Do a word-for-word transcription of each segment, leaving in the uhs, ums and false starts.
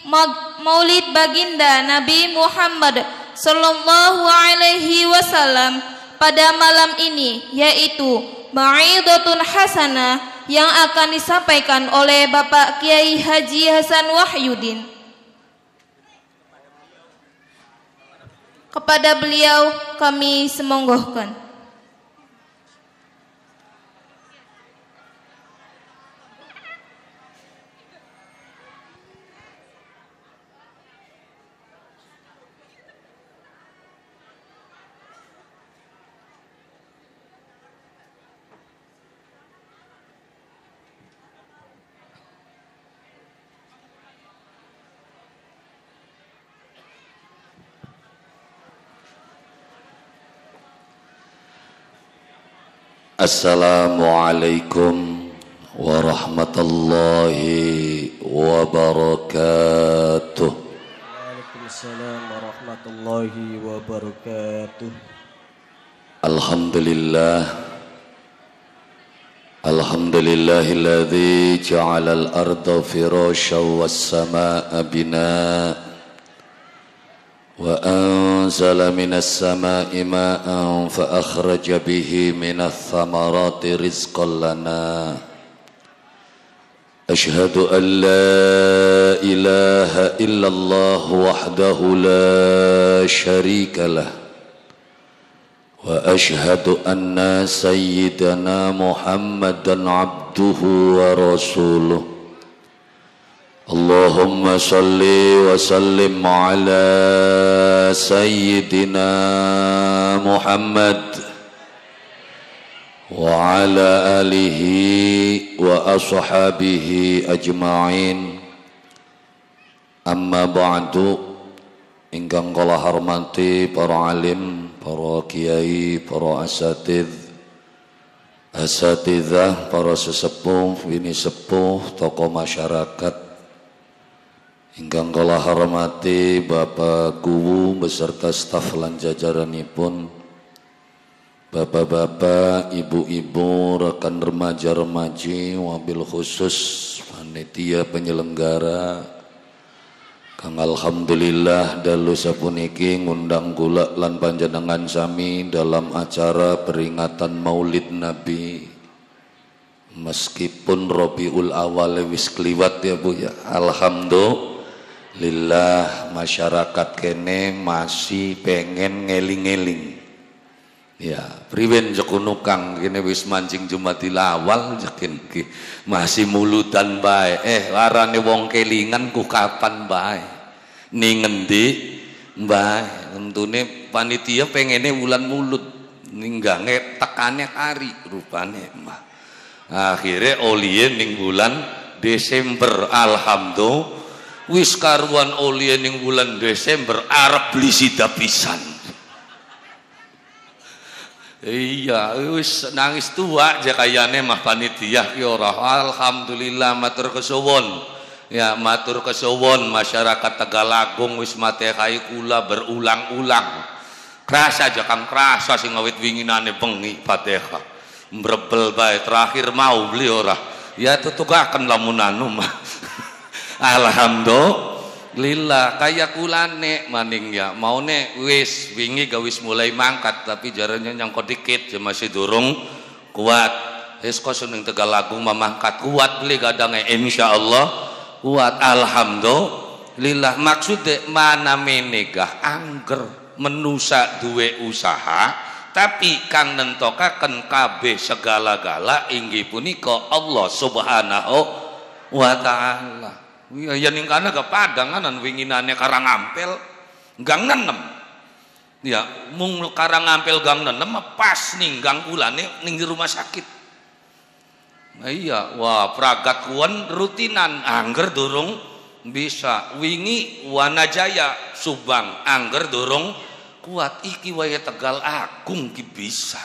Maulid baginda Nabi Muhammad sallallahu alaihi wasallam pada malam ini, yaitu Mau'izatun Hasanah yang akan disampaikan oleh Bapak Kiai Haji Hasan Wahyudin. Kepada beliau kami semonggohkan. Assalamualaikum warahmatullahi wabarakatuh. Waalaikumsalam warahmatullahi wabarakatuh. Alhamdulillah Alhamdulillahilladzi ja'alal arda firasyan was samaa'a binaa wa anzala minas samaa'i maa'an fa akhraja bihi minats thamarati rizqan lana. Ashhadu an la ilaha illallah wahdahu la syarika lah wa ashhadu anna sayyidana Muhammadan abduhu wa rasuluh. Allahumma salli wa sallim ala sayyidina Muhammad wa ala alihi wa ashabihi ajma'in. Amma ba'du, ingkang kula hormati para alim, para kiai, para asatidz, asatidzah, para sesepuh, bini sepuh, tokoh masyarakat. Ingkang kula hormati Bapak Guru beserta staf lan jajaranipun, bapak-bapak, ibu-ibu, rekan remaja-remaji, wabil khusus panitia penyelenggara, kang alhamdulillah dalu sapuniki ngundang kula lan panjenengan sami dalam acara peringatan Maulid Nabi. Meskipun Rabiul Awal wis kliwat ya Bu ya, alhamdulillah. Lillah masyarakat kene masih pengen ngeling-ngeling. Ya, priwen jekunu kang kene wis mancing Jumatil Awal jekin ki masih mulutan bae. Eh larane wong kelingan ku kapan bae. Ning ngendi bae. Tentune panitia pengene wulan mulut. Ninggange tekane kari rupane mah. Akhire oliye ning bulan Desember alhamdulillah. Wis karuan oleh ning bulan Desember arep beli sida pisan. Iya, wis nangis tua aja kayane mah panitia ki ora. Alhamdulillah matur kesuwun. Ya matur kesuwun masyarakat Tegalagung wis matekai kula berulang-ulang. Kerasa aja kang kerasa sing ngawit winginane bengi Fatihah. Mbrebel bae terakhir mau beli ora. Ya tutugaken lamun anu mah. Alhamdulillah kaya kulane maning ya maune wis wingi gawis mulai mangkat tapi jarane nyangkut dikit ya masih durung kuat. Wis koso ning Tegalagung mamangkat kuat beli gadange insyaallah kuat. Alhamdulillah maksude mana menegah angger menusa duwe usaha tapi kang nentokaken kabeh segala-gala inggih punika Allah Subhanahu wa taala. Ya ning kana kepadangan winginane Karangampel gang nenem. Ya mung Karangampel gang nenem pas ninggang kulane ning rumah sakit. Nah, iya, wah pragat kuon rutinan angger durung bisa wingi Wanajaya Subang angger durung kuat iki wae Tegal Agung ki bisa.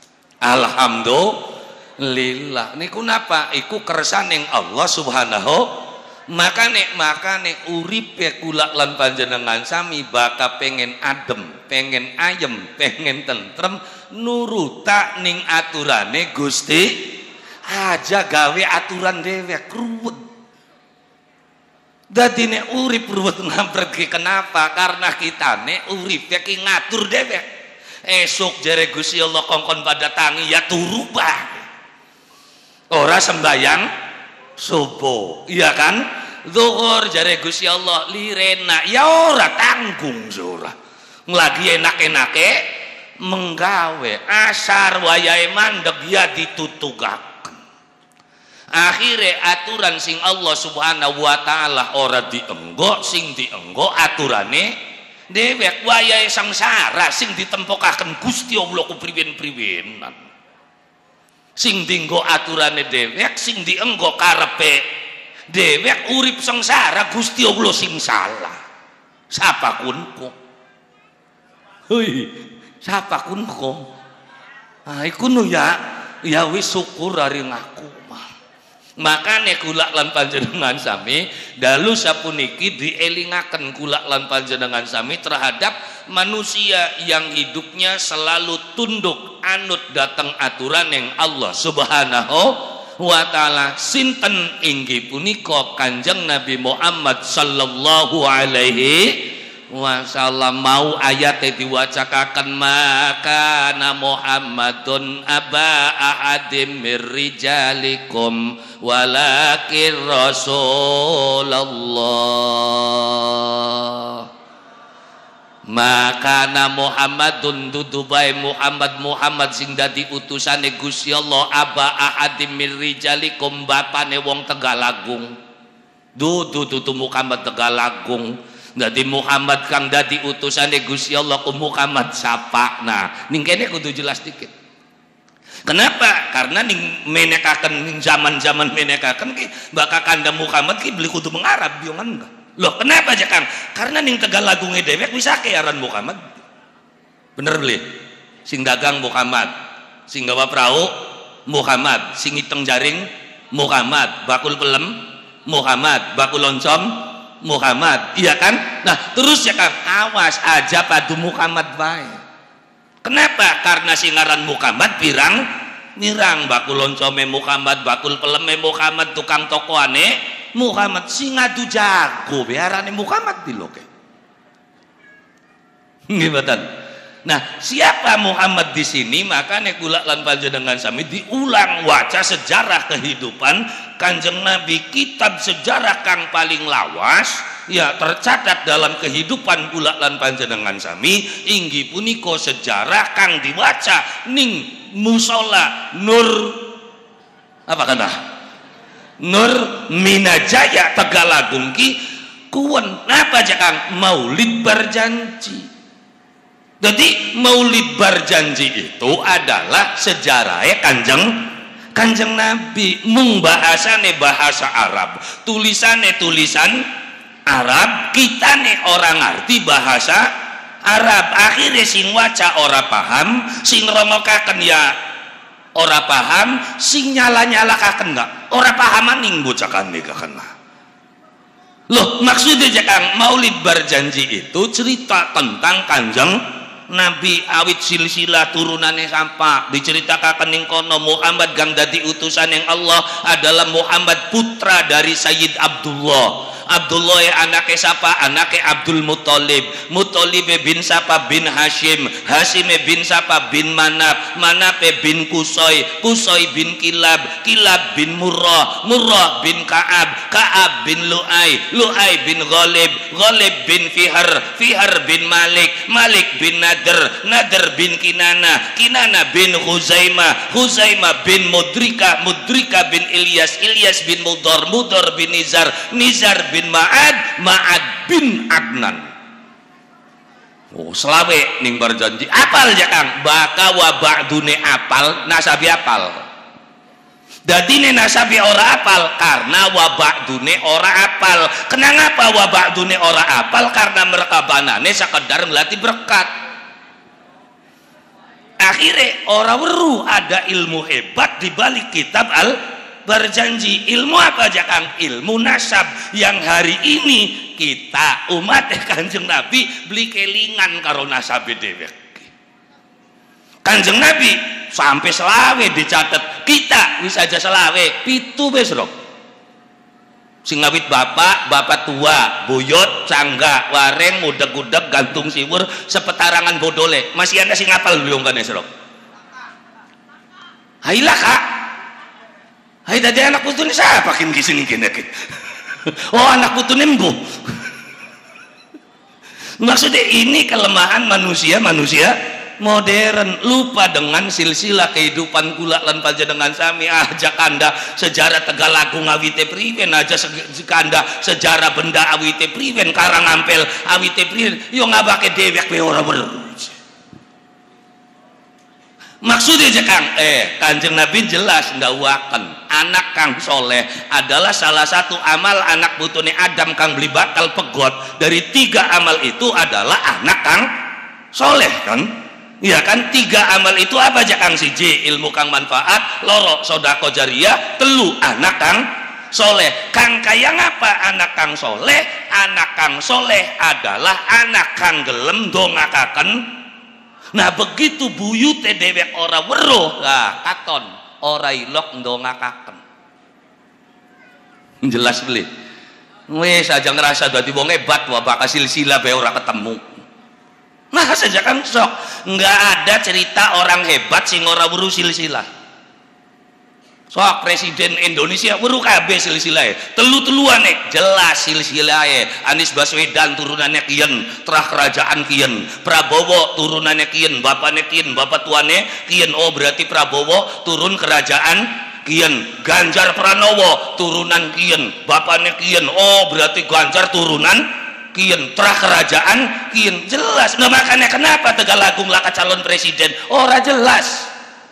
Alhamdulillah niku napa iku kersaning Allah Subhanahu. Makane makane uripe kula lan panjenengan sami baka pengen adem, pengen ayem, pengen tentrem nuruta ning aturane Gusti aja gawe aturan dewek ruwet. Dadi nek urip ruwet ngampret ki kenapa? Karena kita nek urip ya ki ngatur dhewek. Esok jare Gusti Allah kongkon pada tangi ya turu bae. Ora sembayang subuh, iya kan? Zuhur jare Gusti Allah lirena ya ora tanggung ora. Lagi enak-enake menggawe asar wayahe mandeg ya ditutugaken. Akhire aturan sing Allah Subhanahu wa taala ora dienggo, sing dienggo aturane dhewek wayahe sangsara sing ditempokaken Gusti Allah ku priwen-priwenan. Sing dienggo aturane dhewek, sing dienggo karepe dhewek urip sengsara Gusti Allah sing salah. Sapa kunku? Hoi, sapa kunku? Ah iku nu ya, ya wis syukur hari ngaku. Makanya kula lan panjenengan sami dalu sapuniki dielingaken kula lan panjenengan sami terhadap manusia yang hidupnya selalu tunduk anut datang aturan yang Allah Subhanahu wa taala. Sinten inggih punika Kanjeng Nabi Muhammad sallallahu alaihi wasallam. Mau ayatnya diwacakaken, maka na Muhammadun aba ahadim mir rijalikum walakin Rasulullah. Maka na Muhammadun dudubai Muhammad Muhammad sing dadi utusane Gusti Allah aba ahadim mir rijalikum bapane wong Tegalagung. Dudu dudu Muhammad Tegalagung. Dadi Muhammad kang dadi utusane Gusti Allah ku Muhammad sapa. Nah, ning kene kudu jelas dikit. Kenapa? Karena ning menekaken ning zaman-zaman menekaken ki bakal kanda Muhammad ki beli kudu mengarab yo enggak. Loh, kenapa aja Kang? Karena ning Tegalagunge dhewek wis akeh aran Muhammad. Bener beli? Sing dagang Muhammad, sing gawa perahu Muhammad, sing iteng jaring Muhammad, bakul pelem Muhammad, bakul loncom Muhammad, iya kan? Nah terus ya Kang, awas aja padu Muhammad baik. Kenapa? Karena singaran Muhammad pirang mirang, bakul loncome Muhammad, bakul peleme Muhammad, tukang tokoane Muhammad, sing ngadu jago biarane Muhammad diloke. Ngibatan. Nah siapa Muhammad di sini? Makanya kula lan panjenengan sami diulang waca sejarah kehidupan Kanjeng Nabi, kitab sejarah kang paling lawas ya tercatat dalam kehidupan kula lan panjenengan sami inggih punika sejarah kang diwaca ning musola Nur apa kana Nur Minajaya Tegalagung ki kuwen napa aja Kang? Maulid berjanji. Jadi maulid berjanji itu adalah sejarahnya Kanjeng Kanjeng Nabi. Mung bahasane bahasa Arab, tulisannya tulisan Arab, kita nih orang ngerti bahasa Arab. Akhirnya sing waca ora paham, sing romokaken ya ora paham, sing nyala-nyalakaken enggak ora pahaman ning bocakan nih kakena. Loh maksudnya Kang, maulid berjanji itu cerita tentang Kanjeng Nabi awit silsilah turunannya sampai diceritakan ning kono Muhammad gang dadi utusan yang Allah adalah Muhammad putra dari Sayyid Abdullah. Abdullah ya anaknya siapa? Anaknya Abdul Muthalib. Muthalib bin siapa? Bin Hashim. Hashim bin siapa? Bin Manaf. Manaf bin Kusoy. Kusoy bin Kilab. Kilab bin Murrah. Murrah bin Ka'ab. Ka'ab bin Lu'ay. Lu'ay bin Ghalib. Ghalib bin Fihar. Fihar bin Malik. Malik bin Nadr. Nadr bin Kinana. Kinana bin Khuzaimah. Khuzaimah bin Mudrika. Mudrika bin Ilyas. Ilyas bin Mudar. Mudar bin Nizar. Nizar bin bin Ma'ad, Ma'ad bin Adnan. Oh, selawe ning berjanji. Apal ya Kang? Baka wa ba'dune apal, nasabi apal. Dadine nasabi ora apal karena wa ba'dune ora apal. Kenapa wa ba'dune ora apal? Karena mereka banane sekedar ngelatih berkat. Akhirnya orang weruh ada ilmu hebat di balik kitab al berjanji. Ilmu apa aja Kang? Ilmu nasab yang hari ini kita umat Kanjeng Nabi beli kelingan karo nasab dhewek. Kanjeng Nabi sampai selawe dicatat, kita wis aja selawe pitu wis lho. sing ngawit bapak bapak tua buyut cangga wareng udeg-udeg gantung siwur sepetarangan bodole masih ada sing ngapal belum kan esrok hailah kak hai tadi anak putu ini siapa kin kisini kin oh anak putu nembu maksudnya ini kelemahan manusia manusia modern lupa dengan silsilah kehidupan kula lan panjenengan sami aja kanda sejarah Tegalagung awite priwen aja kanda sejarah benda awite priwen Karangampel awite priwen yo ngabake dewek be ora bener maksudnya aja Kang eh Kanjeng Nabi jelas ndawuaken anak kang soleh adalah salah satu amal anak putune Adam kang beli bakal pegot dari tiga amal itu adalah anak kang soleh kan. Ya kan tiga amal itu apa aja Kang siji ilmu kang manfaat loro sodako jariyah telu anak kang soleh kang kaya ngapa anak kang soleh anak kang soleh adalah anak kang gelem dongakaken nah begitu buyute dewek ora weruh lah katon ora ilok ndongakaken jelas beli wis aja ngerasa dadi wong hebat wah bakal silsilah bae ora ketemu. Nah saja kan sok nggak ada cerita orang hebat sing ora weruh silsilah. Sok presiden Indonesia weruh kabeh silsilahe. Telu-teluane jelas silsilahe. Anies Baswedan turunannya kiyen, terah kerajaan kiyen. Prabowo turunannya kiyen, bapakne kiyen, bapak tuane kiyen. Oh berarti Prabowo turun kerajaan kiyen. Ganjar Pranowo turunan kiyen, bapakne kiyen. Oh berarti Ganjar turunan kian terah kerajaan kian jelas nah makanya kenapa Tegalagung laka calon presiden ora jelas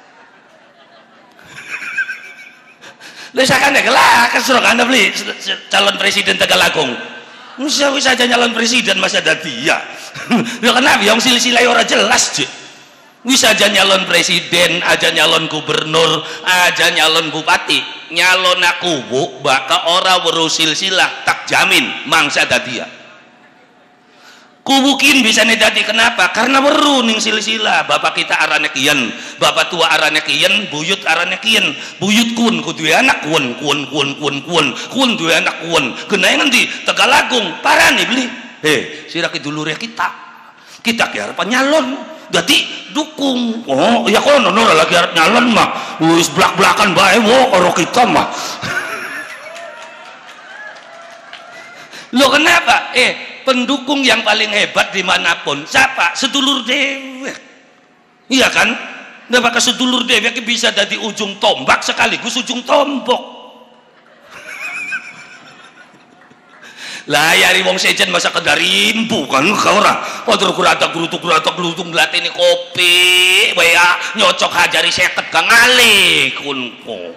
lesakan ya gelak keserok anda beli calon presiden Tegalagung bisa bisa aja nyalon presiden masa ada dia ya kenapa yang silsilah ora jelas cik bisa aja nyalon presiden aja nyalon gubernur aja nyalon bupati nyalon aku bu baka ora weruh silsilah tak jamin mangsa ada dia kubukin bisa nedati kenapa karena weruh ning silsilah bapak kita arane kiyen bapak tua arane kiyen buyut arane kiyen buyut kun kudu anak kun kun kun kun kun kun duwe anak kun genae ngendi Tegalagung parane beli he sira ki dulure kita kita ki arep nyalon dadi dukung oh ya kono ora lagi arep nyalon mah wis blak-blakan bae wo karo kita mah lo kenapa eh pendukung yang paling hebat dimanapun siapa sedulur dewek iya kan nah maka sedulur dewek bisa dari ujung tombak sekaligus ujung tombok lah yari wong sejen masa kedarimpu kan kau orang kotor kuratak gerutuk kuratak gerutuk belatini kopi baya nyocok hajari seket kang ale kunko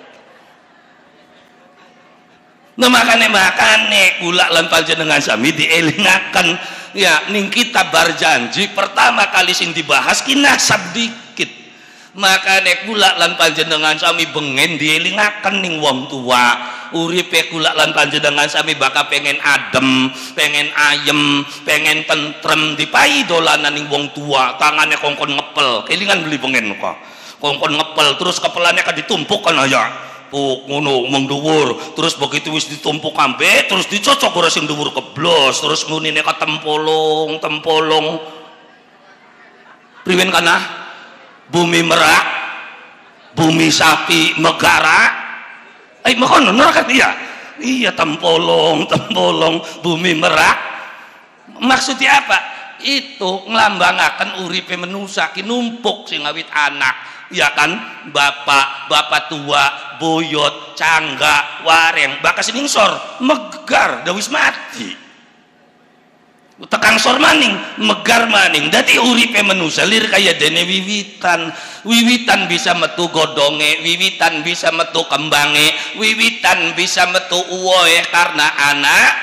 nah makane makane kula lan panjenengan sami dielingaken ya ning kita berjanji pertama kali sing dibahas ki nasab dikit makane kula lan panjenengan sami bengen dielingaken ning wong tua uripe kula lan panjenengan sami bakal pengen adem pengen ayem pengen tentrem dipai dolanan ning wong tua tangane kongkon ngepel kelingan beli pengen kok kongkon ngepel terus kepelannya kan ditumpuk kan aja puk ngono mung dhuwur terus begitu wis ditumpuk ambek terus dicocok ora sing dhuwur keblos terus ngunine ketempolong tempolong priwen kana bumi merak bumi sapi megara eh mohon ora kan iya iya tempolong tempolong bumi merak maksudnya apa itu nglambangaken uripe manusa ki numpuk sing awit anak ya kan bapak bapak tua buyut cangga wareng bakas ningsor megar dawis mati tekang sor maning megar maning dadi uripe manusia lir kaya dene wiwitan wiwitan bisa metu godonge wiwitan bisa metu kembange wiwitan bisa metu uwoe karena anak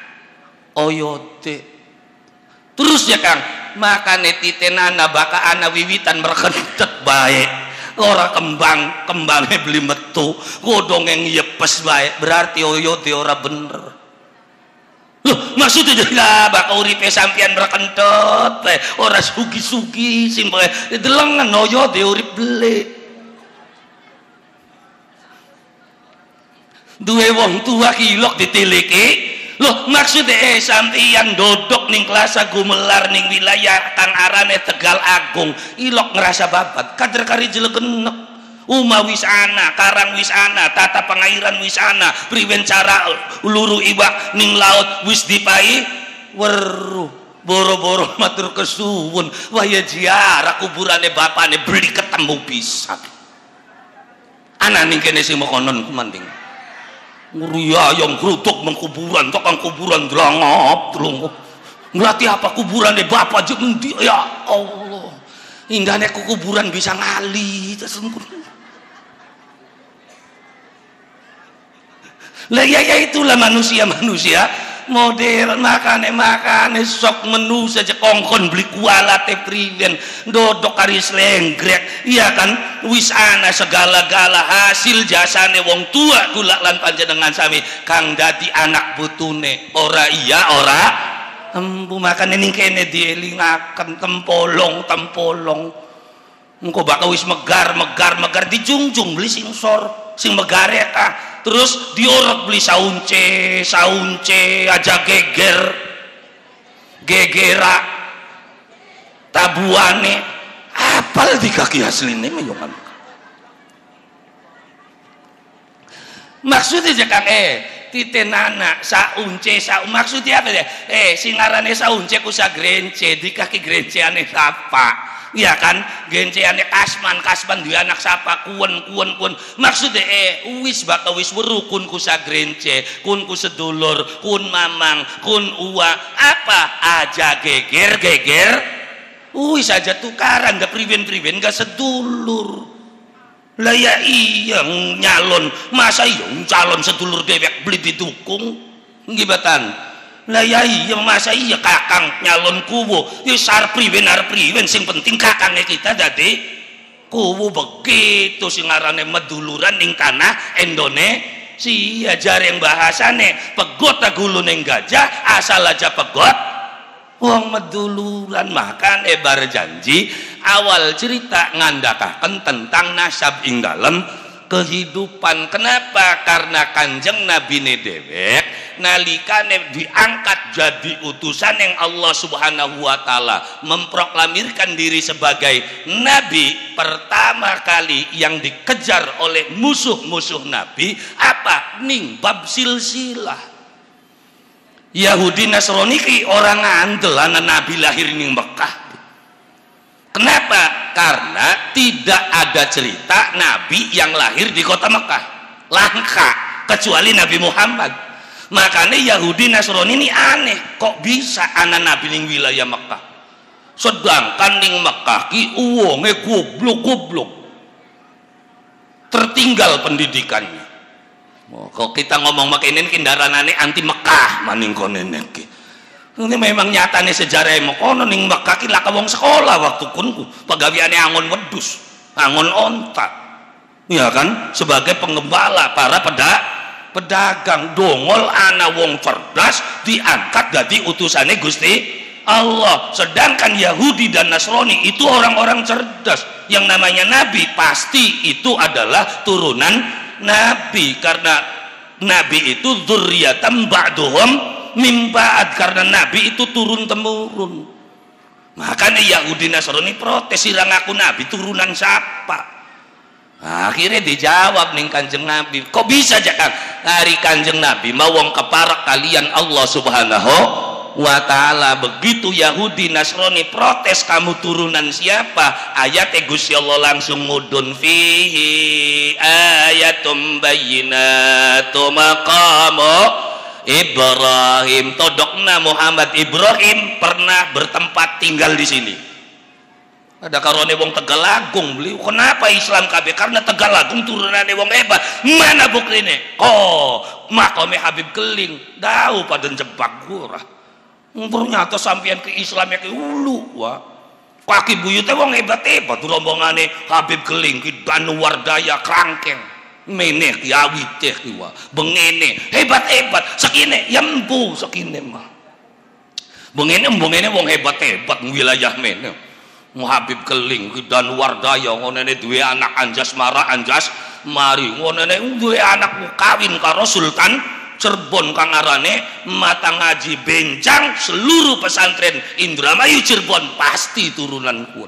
oyote terus ya Kang makane titenana baka ana wiwitan merkentet baik ora kembang kembangnya beli metu godong yang yepes baik berarti oyote ora bener loh maksudnya jadi lah baka uripe sampian merkentet baik ora sugi-sugi simpel delengan oyote urip beli duwe wong tua kilok ditiliki. Loh maksudnya eh sampeyan dodok ning kelas gumelar ning wilayah kang arane Tegal Agung ilok ngerasa babat kader kari jelegenek uma wis ana karang wis ana tata pengairan wis ana priwen cara luru iwak ning laut wis dipai weruh boro-boro matur kesuwun waya ziarah kuburane bapane beli ketemu pisan ana ning kene sing mokonon kumanding Muria yang gerutuk mengkuburan, tokang kuburan drangap, drangap. Ngerti apa kuburan deh bapak jendi, ya Allah. Indahnya kuburan bisa ngali, lah ya, ya itulah manusia manusia modern makane makane sok menu saja kongkon beli kualate priwen dodok karis lenggrek iya kan wis ana segala-gala hasil jasane wong tua kula lan panjenengan sami kang dadi anak putune ora iya ora empu makane ning kene dielingaken tempolong tempolong engko bakal wis megar megar megar dijungjung beli sing sor sing megare ah terus diorok beli saunce saunce aja geger gegera tabuane apal di kaki asline menyongan maksudnya jangan eh titenana saunce sa maksudnya apa ya eh singarane saunce kusa grence di kaki grenceane apa iya kan genceane kasman kasman dua anak sapa kuwen kuwen kuwen maksudnya eh wis bakal wis werukun ku sagrence kun ku sedulur kun mamang kun uwa apa aja geger geger wis aja tukaran gak priwen-priwen gak sedulur lah ya iya nyalon masa iya calon sedulur dewek beli didukung gibatan lah ya iya masa iya kakang nyalon kuwo ya sar priwen ar priwen sing penting kakangnya kita dadi kuwo begitu sing ngarane meduluran ning tanah Indonesia jareng bahasane pegot agulu ning gajah asal aja pegot wong meduluran makan ebar janji awal cerita ngandakaken tentang nasab ing dalem kehidupan kenapa karena kanjeng Nabi ne dewek nalikane diangkat jadi utusan yang Allah Subhanahu wa taala memproklamirkan diri sebagai nabi pertama kali yang dikejar oleh musuh-musuh nabi apa ning bab silsilah Yahudi Nasrani ki orang ngandel anak nabi lahir ning Mekah kenapa karena tidak ada cerita nabi yang lahir di kota Mekah langka kecuali Nabi Muhammad makanya Yahudi Nasrani ini aneh kok bisa anak nabi ning wilayah Mekah sedangkan ning Mekah ki uwonge goblok-goblok tertinggal pendidikannya oh, kok kita ngomong makanya kendaranane anti Mekah maning konen ki ini memang nyatane sejarah mokono ning Mekah ki laka wong sekolah waktu kunku pagawiane angon wedus angon onta ya kan sebagai penggembala para pedak pedagang dongol ana wong cerdas diangkat jadi utusannya Gusti Allah sedangkan Yahudi dan Nasrani itu orang-orang cerdas yang namanya Nabi pasti itu adalah turunan Nabi karena Nabi itu dzurriyyatan ba'duhum mimbaat karena Nabi itu turun temurun makanya Yahudi Nasrani protes sirang aku Nabi turunan siapa akhirnya dijawab ning kanjeng Nabi kok bisa jangan hari kanjeng Nabi mau wong keparak kalian Allah Subhanahu wa ta'ala begitu Yahudi Nasrani protes kamu turunan siapa ayat Gusti Allah langsung mudun fihi ayatum bayyinatu maqamu Ibrahim todokna Muhammad Ibrahim pernah bertempat tinggal di sini ada karone wong Tegal Agung beli kenapa Islam kabeh karena Tegal Agung turunane wong hebat mana bukrine oh makome Habib Keling dau pada jebak gurah ternyata sampeyan ke Islamnya ke ulu wah kaki buyute wong hebat-hebat rombongane Habib Keling ki Danuwardaya Krangkeng meneh ki awiteh ki wah bengene hebat-hebat sekine yembu sekine mah bengene bengene wong hebat-hebat wilayah meneh Habib Keling dan Wardaya ngonene duwe anak anjas marah anjas mari ngonene duwe anak kawin karo Sultan Cirebon kang arane mata ngaji bencang seluruh pesantren Indramayu Cirebon pasti turunan kun.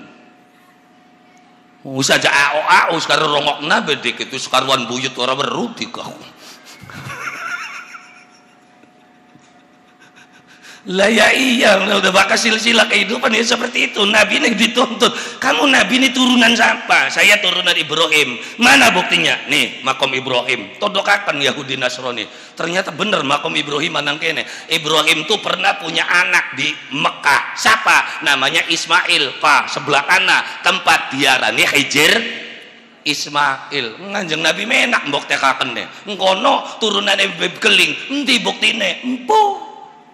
Wis aja ao ao sekarang rongokna bedek itu sekaruan buyut ora weru dikau. Lah ya iya udah bakal silsilah kehidupan ya seperti itu. Nabi ini dituntut, kamu Nabi ini turunan siapa? Saya turunan Ibrahim. Mana buktinya? Nih makom Ibrahim todokakan Yahudi Nasrani. Ternyata bener makom Ibrahim manang kene. Ibrahim tuh pernah punya anak di Mekah. Siapa? Namanya Ismail. Pak sebelah kanan tempat diarani Hijr Ismail. Nganjeng Nabi menak mbok tekaken ne. Engkono turunane beb keling. Endi buktine? Empo.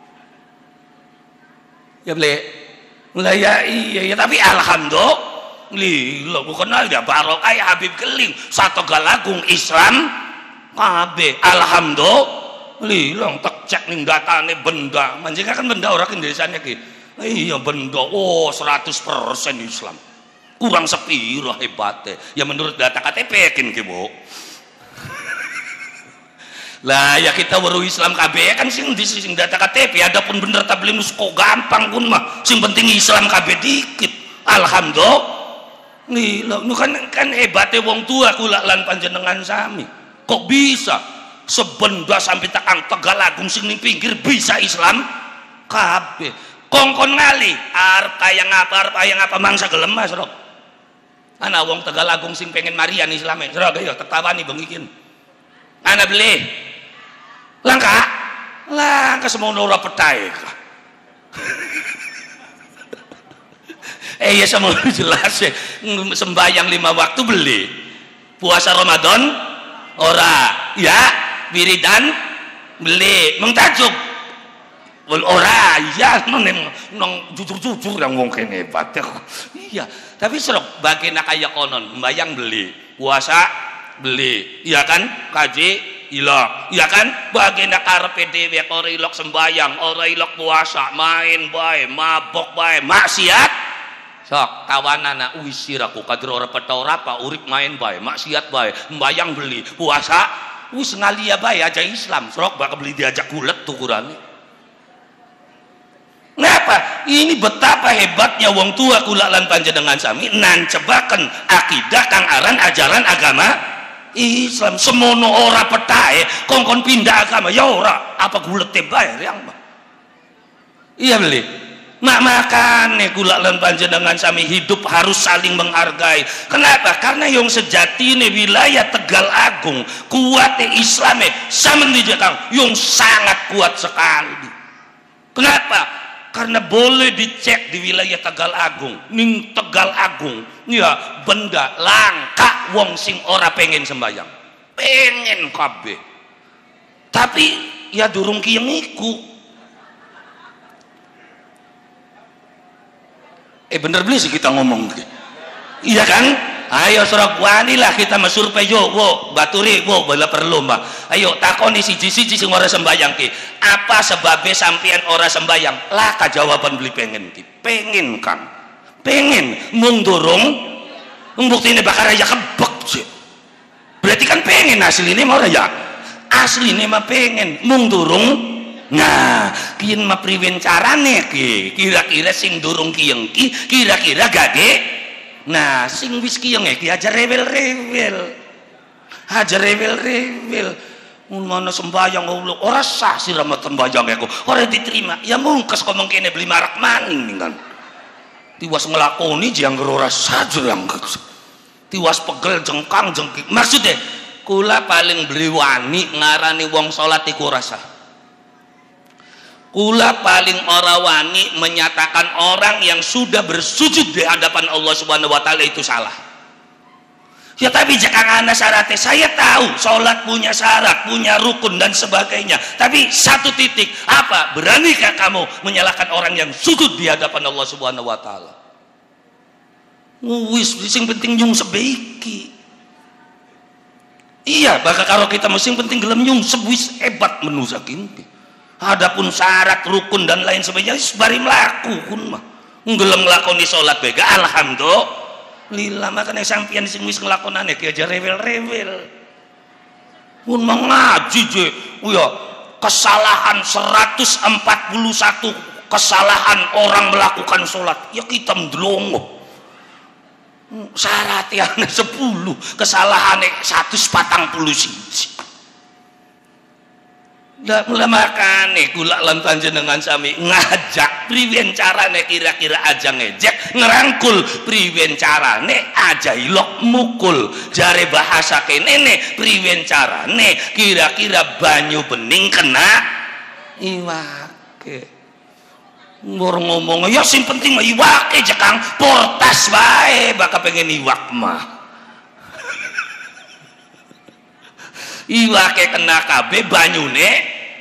Ya beli, lah ya iya ya tapi alhamdulillah bukan aja barokah ya Habib Keling satu galagung Islam kabeh alhamdulillah tak cek ning datane benda manjing kan benda ora kendesane ki iya benda oh seratus persen Islam kurang sepiro hebate ya menurut data K T P kin ki Bu. Lah ya kita baru Islam K B kan sing di sing data K T P adapun bener tablim kok gampang pun mah sing penting Islam K B dikit alhamdulillah nih lo kan kan hebatnya wong tua kula lan panjenengan sami kok bisa sebenda sampai takang Tegalagung sing ning pinggir bisa Islam K B kongkon ngali arep kaya ngapa arep kaya ngapa mangsa gelem Mas Rok ana wong Tegalagung sing pengen marian Islame Rok ayo tertawani bengikin ana beli langka langka semono ora petahe eh ya sama jelas ya sembayang lima waktu beli puasa Ramadan ora ya wiridan beli mengtajuk ora ya nang jujur-jujur yang wong kene hebat iya tapi serok bagena kaya konon sembayang beli puasa beli iya kan kaji ilok ya kan bagenda karepe dhewe ora ilok sembayang ora ilok puasa main bae mabok bae maksiat sok kawanana wis siraku kadro ora peta ora apa urip main bae maksiat bae sembayang beli puasa wis ngalia bae aja Islam sok bakal beli diajak gulet tukurane ngapa ini betapa hebatnya wong tua kula lan panjenengan sami nancebaken akidah kang aran ajaran agama Islam semono ora petahe kongkon pindah agama ya ora apa gulete bae yang iya beli mak makane kula lan panjenengan sami hidup harus saling menghargai kenapa karena yang sejatine wilayah Tegal Agung kuate Islame samen di Kang yang sangat kuat sekali kenapa karena boleh dicek di wilayah Tegal Agung ning Tegal Agung ya benda langka wong sing ora pengen sembayang pengen kabeh tapi ya durung kiyeng iku eh bener beli sih kita ngomong iya kan ayo sorok wani lah kita mesurvei yo wo baturi wo bala perlu mbak ayo takoni siji-siji sing ora sembayang ki apa sebabnya sampean ora sembayang lah kajawaban beli pengen ki pengen kan pengen mung durung buktinya bakal raya kebek sih berarti kan pengen aslinya mau raya aslinya mah pengen mung durung nah kian mah priwen carane ki kira-kira sing durung kiyeng ki kira-kira gade nah sing wis kiyeng ki aja rewel-rewel aja rewel-rewel mun mana sembayang ora sah sirama sembayang aku ora diterima ya mungkes kok mengkene beli marak maning kan tiwas ngelakoni jang ora sajrang tiwas pegel jengkang jengkik maksudnya kula paling beli wani ngarani wong salat iku rasa kula paling ora wani menyatakan orang yang sudah bersujud di hadapan Allah Subhanahu wa taala itu salah ya tapi jangan ana syaratnya saya tahu salat punya syarat punya rukun dan sebagainya tapi satu titik apa beranikah kamu menyalahkan orang yang sujud di hadapan Allah Subhanahu wa taala wis sing penting nyung sebaiki iya bakal kalau kita mesti penting gelem nyung sebwis hebat menu saking adapun syarat rukun dan lain sebagainya wis bari mlaku kun mah gelem nglakoni salat bega alhamdulillah lila makanya sampeyan sing wis nglakonane ki aja rewel-rewel pun mengaji je ya kesalahan seratus empat puluh satu kesalahan orang melakukan sholat ya kita mendlongo syaratnya sepuluh kesalahan seratus empat puluh siji lah mula makane kula lan panjenengan sami ngajak priwen carane kira-kira aja ngejek ngerangkul priwen carane aja ilok mukul jare bahasa kenene priwen carane kira-kira banyu bening kena iwake ngor ngomong ya sing penting mah iwake aja Kang portas bae bakal pengen iwak mah iwake kena kabeh banyune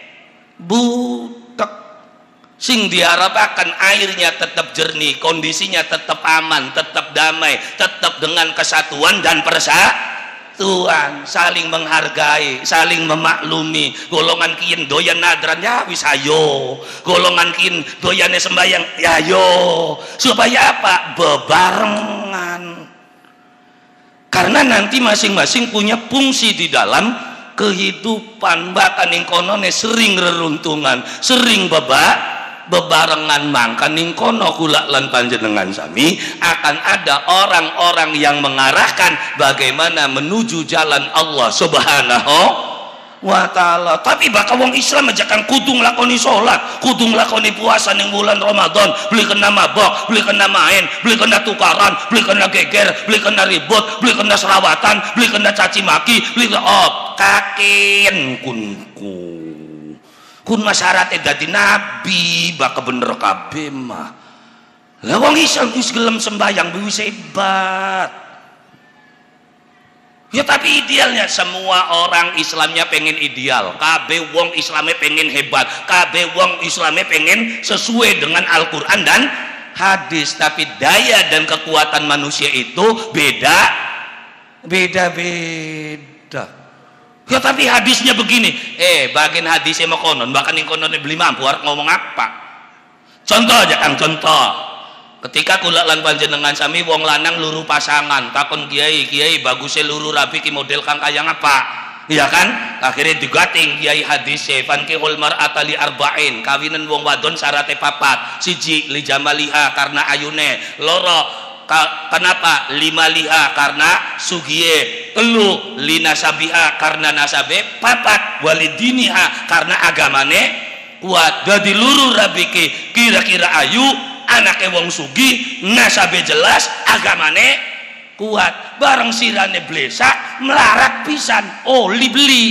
butek sing diharapkan airnya tetap jernih kondisinya tetap aman tetap damai tetap dengan kesatuan dan persatuan saling menghargai saling memaklumi golongan kian doyan nadran ya wis ayo golongan kian doyannya sembayang ya ayo supaya apa bebarengan karena nanti masing-masing punya fungsi di dalam kehidupan bahkan ning kono sering reruntungan sering beba bebarengan mangka ning kono kula lan panjenengan sami akan ada orang-orang yang mengarahkan bagaimana menuju jalan Allah Subhanahu wa ta'ala tapi bakal wong Islam aja kan kudu nglakoni sholat kudu nglakoni puasa ning bulan Ramadan beli kena mabok beli kena main beli kena tukaran beli kena geger beli kena ribut beli kena serawatan beli kena caci maki beli kena op kaken kunku kun masyaratnya dadi nabi bakal bener kabeh mah lah wong Islam wis gelem sembayang wis hebat ya tapi idealnya semua orang Islamnya pengen ideal kabeh wong Islamnya pengen hebat kabeh wong Islamnya pengen sesuai dengan Al-Quran dan hadis tapi daya dan kekuatan manusia itu beda beda-beda ya tapi hadisnya begini eh bagian hadisnya mau konon bahkan yang kononnya beli mampu harus ngomong apa contoh aja Kang contoh ketika kula lan panjenengan sami wong lanang luru pasangan takon kiai kiai bagusnya luru rapi ki model kang kaya apa iya kan akhirnya digating kiai hadise fankihul mar'ata li arba'in kawinan wong wadon syarate papat siji li jamaliha karena ayune loro ka, kenapa lima liha karena sugiye telu li nasabiha karena nasabe papat walidiniha karena agamane kuat dadi luru rapi ki kira-kira ayu anaknya wong sugi nasabe jelas agamane kuat bareng sirane blesak melarat pisan oli beli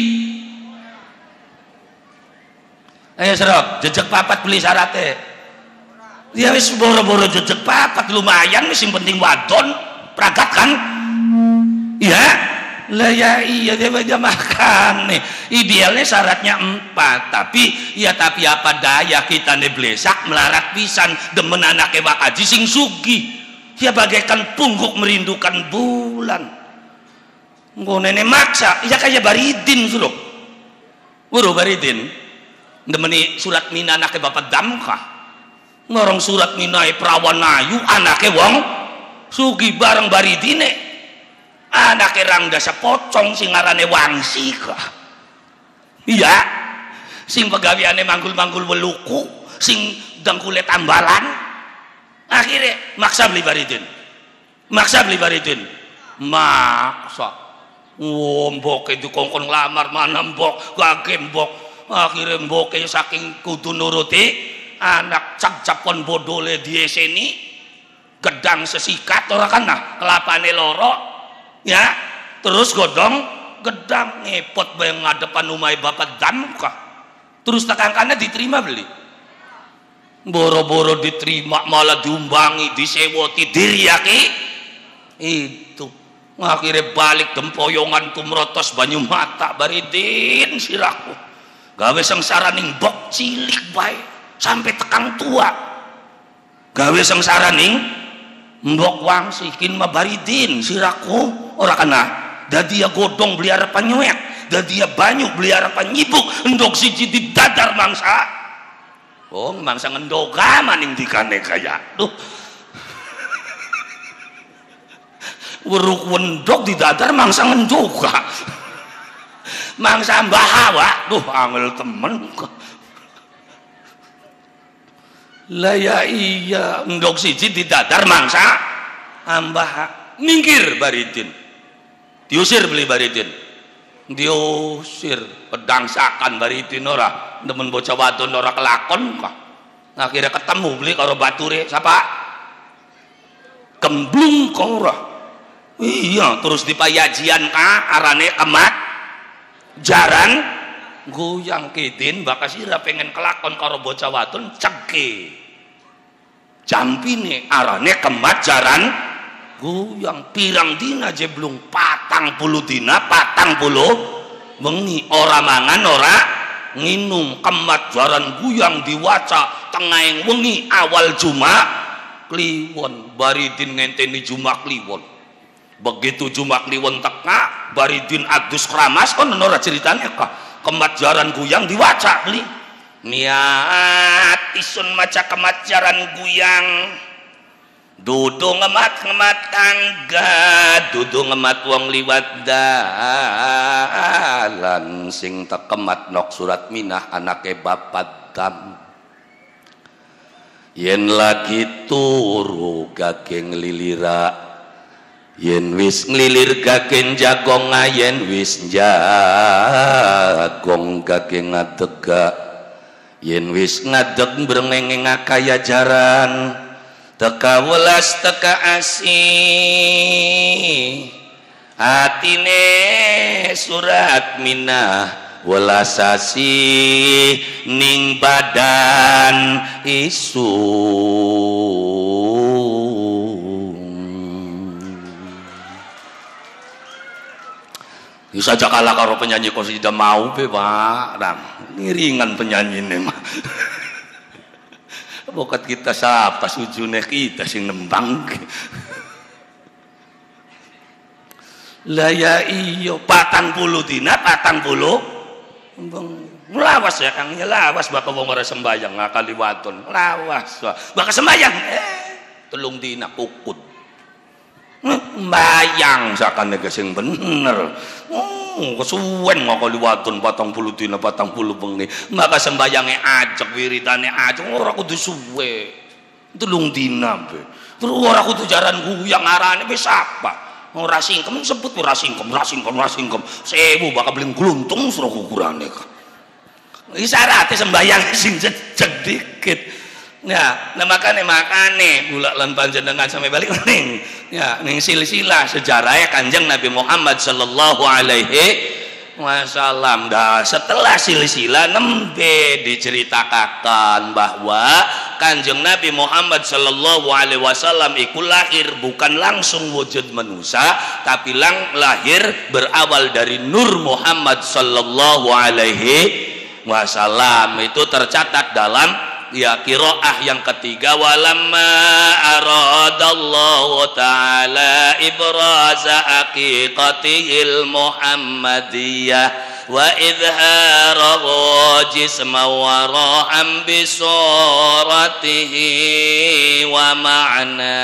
ayo serok jejak papat beli syaratnya ya wis boro-boro jejak papat lumayan wis yang penting wadon pragat kan iya lah ya iya dia baca makan nih idealnya syaratnya empat tapi ya tapi apa daya kita nih blesak melarat pisan demen anaknya wakaji sing sugi ya bagaikan pungguk merindukan bulan nggak nenek maksa ya kayak baridin suruh buru baridin demeni surat mina anaknya bapak damkah ngorong surat minai perawan ayu anaknya wong sugi bareng baridine anaknya rangda sepocong sing ngarane wangsi kah iya sing pegawiane manggul-manggul weluku sing dengkule tambalan akhirnya maksa beli baridin maksa beli baridin maksa oh mbok itu kongkong lamar mana mbok kage mbok akhirnya mbok saking kudu nuruti anak cap-capon bodole die seni gedang sesikat ora kan nah kelapane loro ya terus godong gedang ngepot bayang ngadepan umai bapak damkah terus takangkannya diterima beli boro-boro diterima malah diumbangi disewoti diriaki itu akhirnya balik tempoyongan tumrotos banyu mata baridin siraku gawe sengsara ning bok cilik bae sampai tekang tua gawe sengsara ning mbok wangsi kin mah baridin siraku ora kena dadi ya godong beli harapan nyuek dadi ya banyu beli harapan nyibuk endok siji di dadar mangsa oh mangsa ngendoga maning dikane kaya duh weruk wendok didadar mangsa ngenduga mangsa mbahawa duh angel temen lah ya iya endok siji didadar mangsa ambaha minggir Baridin diusir beli Baridin diusir pedangsakan Baridin ora demen bocah wadon ora kelakon kah akhirnya ketemu beli karo bature siapa kemblung kau ora iya terus di payajian ka arane kemat jaran goyang kidin bakasira pengen kelakon karo bocah wadon ceke jampine arane kemat jaran goyang pirang dina jeblung patang puluh dina patang puluh wengi ora mangan ora nginum kemat jaran guyang diwaca tengahing wengi awal Jumat kliwon Baridin ngenteni Jumat kliwon begitu Jumat kliwon teka Baridin adus keramas kan ora ceritanya kah kemat jaran guyang diwaca li niat isun maca kemat jaran guyang dudu ngemat-ngemat tangga dudu ngemat wong liwat dalan sing tekemat nok surat minah anake bapak dam yen lagi turu gageng lilira yen wis nglilir gageng jagong yen wis jagong gageng ngadega yen wis ngadeg brengenge ngakaya jaran teka welas teka asih atine surat minah welas asih ning badan isu bisa aja kalah karo penyanyi kosida mau be Pak Ram ngiringan penyanyi ini mah bokat kita siapa sujune kita sing nembang lah ya iyo patang puluh dina patang puluh lawas ya Kang ya lawas bakal wong ora sembayang ngakali waton lawas bakal sembayang eh telung dina kukut mbayang sakane sing bener oh kesuwen ngakali waton patang puluh dina patang puluh bengi maka sembayange ajek wiridane ajek ora kudu suwe telung dina be terus ora kudu jaran guyang arane wis apa ora singkem sebut ora singkem ora singkem ora singkem sewu bakal bling gluntung sira ukurane isarate sembayang sing jejeg dikit ya nah makane makane gula lan panjenengan sampai balik ning ya ning silsilah sejarahnya Kanjeng Nabi Muhammad sallallahu alaihi wasallam dah setelah silsilah nembe diceritakan bahwa Kanjeng Nabi Muhammad sallallahu alaihi wasallam iku lahir bukan langsung wujud manusia tapi lang lahir berawal dari Nur Muhammad sallallahu alaihi wasallam itu tercatat dalam ya qiraah yang ketiga walamma aradallahu ta'ala ibraza haqiqatihil muhammadiyah wa idharahu jisma wa ra'am bisuratihi wa ma'na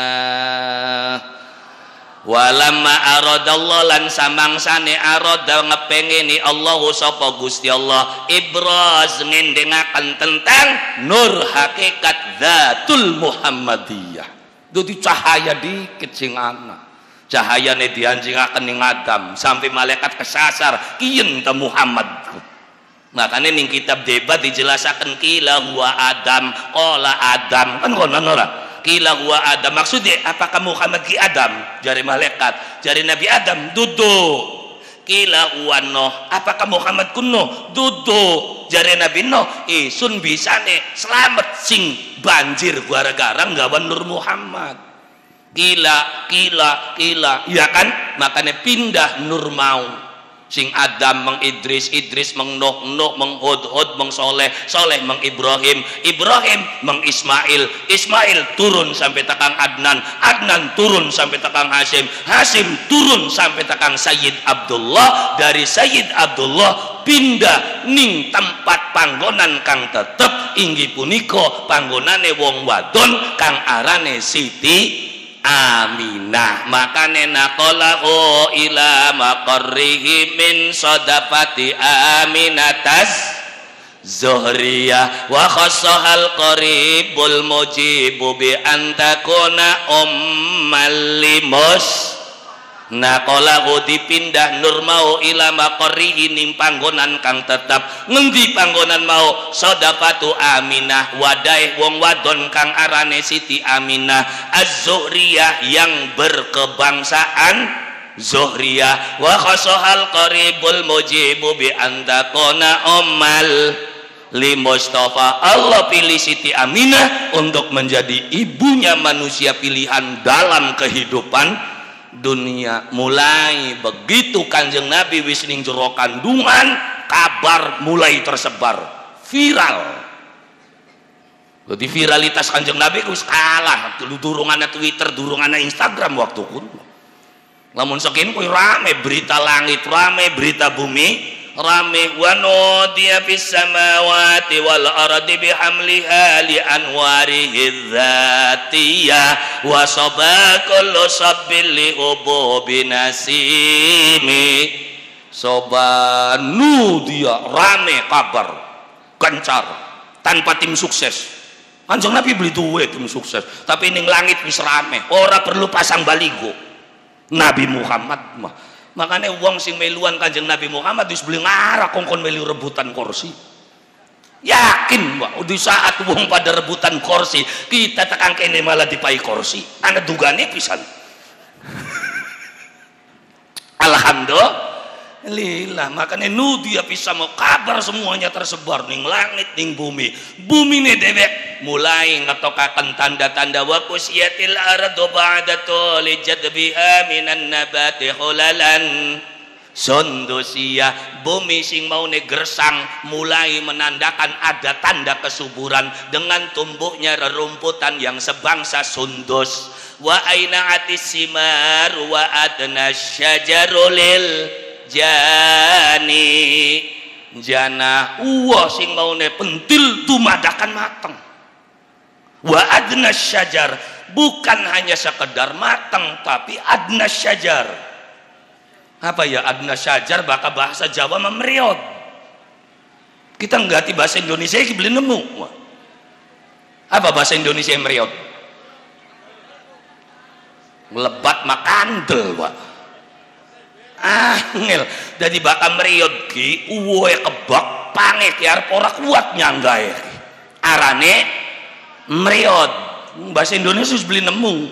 walamma aradallah lan samangsane arada ngepengeni Allahu sapa Gusti Allah ibraz ngendengaken tentang nur hakikat zatul muhammadiyah dudu cahaya dikit sing ana cahayane dianjingaken ning Adam sampai malaikat kesasar kiyen ta Muhammad makanya ning kitab debat dijelasaken kila huwa Adam qala Adam kan ngono ora kila huwa Adam maksudnya apakah Muhammad ki Adam jari malaikat jari Nabi Adam duduk kila huwa Nuh apakah Muhammad kuno duduk jari Nabi Nuh isun bisane selamat sing banjir gara-gara nggawan Nur Muhammad kila kila kila ya kan makanya pindah Nur mau sing Adam meng Idris Idris meng Nuh Nuh meng Hud Hud meng Soleh Soleh meng Ibrahim Ibrahim meng Ismail Ismail turun sampai tekang Adnan Adnan turun sampai tekang Hasim Hasim turun sampai tekang Sayyid Abdullah dari Sayyid Abdullah pindah ning tempat panggonan kang tetep inggih punika panggonane wong wadon kang arane Siti Aminah, makane naqalahu ila maqarrihi min sadafati Aminatas Zuhriyah wa khassahal qaribul mujibu bi antakuna ummal limus. Naqalahu dipindah nur mau ila maqarrihi ning panggonan kang tetap. Ngendi panggonan mau? Sadafatu Aminah, wadai wong wadon kang arane Siti Aminah Az-Zuhriyah yang berkebangsaan Zuhriyah. Wa khassahal qaribul mujibu bi antakuna ummal li Mustafa. Allah pilih Siti Aminah untuk menjadi ibunya manusia pilihan dalam kehidupan dunia. Mulai begitu Kanjeng Nabi wis ning jero kandungan, kabar mulai tersebar viral. Jadi viralitas Kanjeng Nabi wis kalah durungana Twitter, durungana Instagram waktu kun. Lamun saking kuwi rame berita langit, rame berita bumi, rame wa nudiya fis samawati wal ardi bihamliha li anwarihi dzatiyah wa sabaqul sabbil li ububi nasimi. Sobanu dia rame kabar gencar tanpa tim sukses. Kanjeng Nabi beli duwe tim sukses, tapi ning langit wis rame, ora perlu pasang baligo. Nabi Muhammad mah makanya uang sing meluan Kanjeng Nabi Muhammad wis beli ngarah kongkon melu rebutan kursi. Yakin Mbak, di saat uang pada rebutan kursi kita tekan kene malah dipai kursi. Ana dugane pisan. Alhamdulillah, makanya nudia bisa mau kabar semuanya tersebar ning langit ning bumi. Bumi ne dewek mulai ngetokaken tanda-tanda wa qusiyatil ardu ba'da tuli jadbiha minan nabati khulalan sundusia. Bumi sing mau ne gersang mulai menandakan ada tanda kesuburan dengan tumbuhnya rerumputan yang sebangsa sundus. Wa aina atis simar wa adna syajarulil jani jana uwa sing mau ne pentil dumadakan mateng. Wa adna syajar bukan hanya sekedar mateng tapi adna syajar. Apa ya adna syajar? Baka bahasa Jawa memeriot. Kita nggak bahasa Indonesia iki beli nemu. Apa bahasa Indonesia yang meriot? Lebat makandel, Pak. Angel jadi baka meriot ki uwe kebak pange ki arep ora kuat nyanggae. Arane meriot. Bahasa Indonesia wis beli nemu.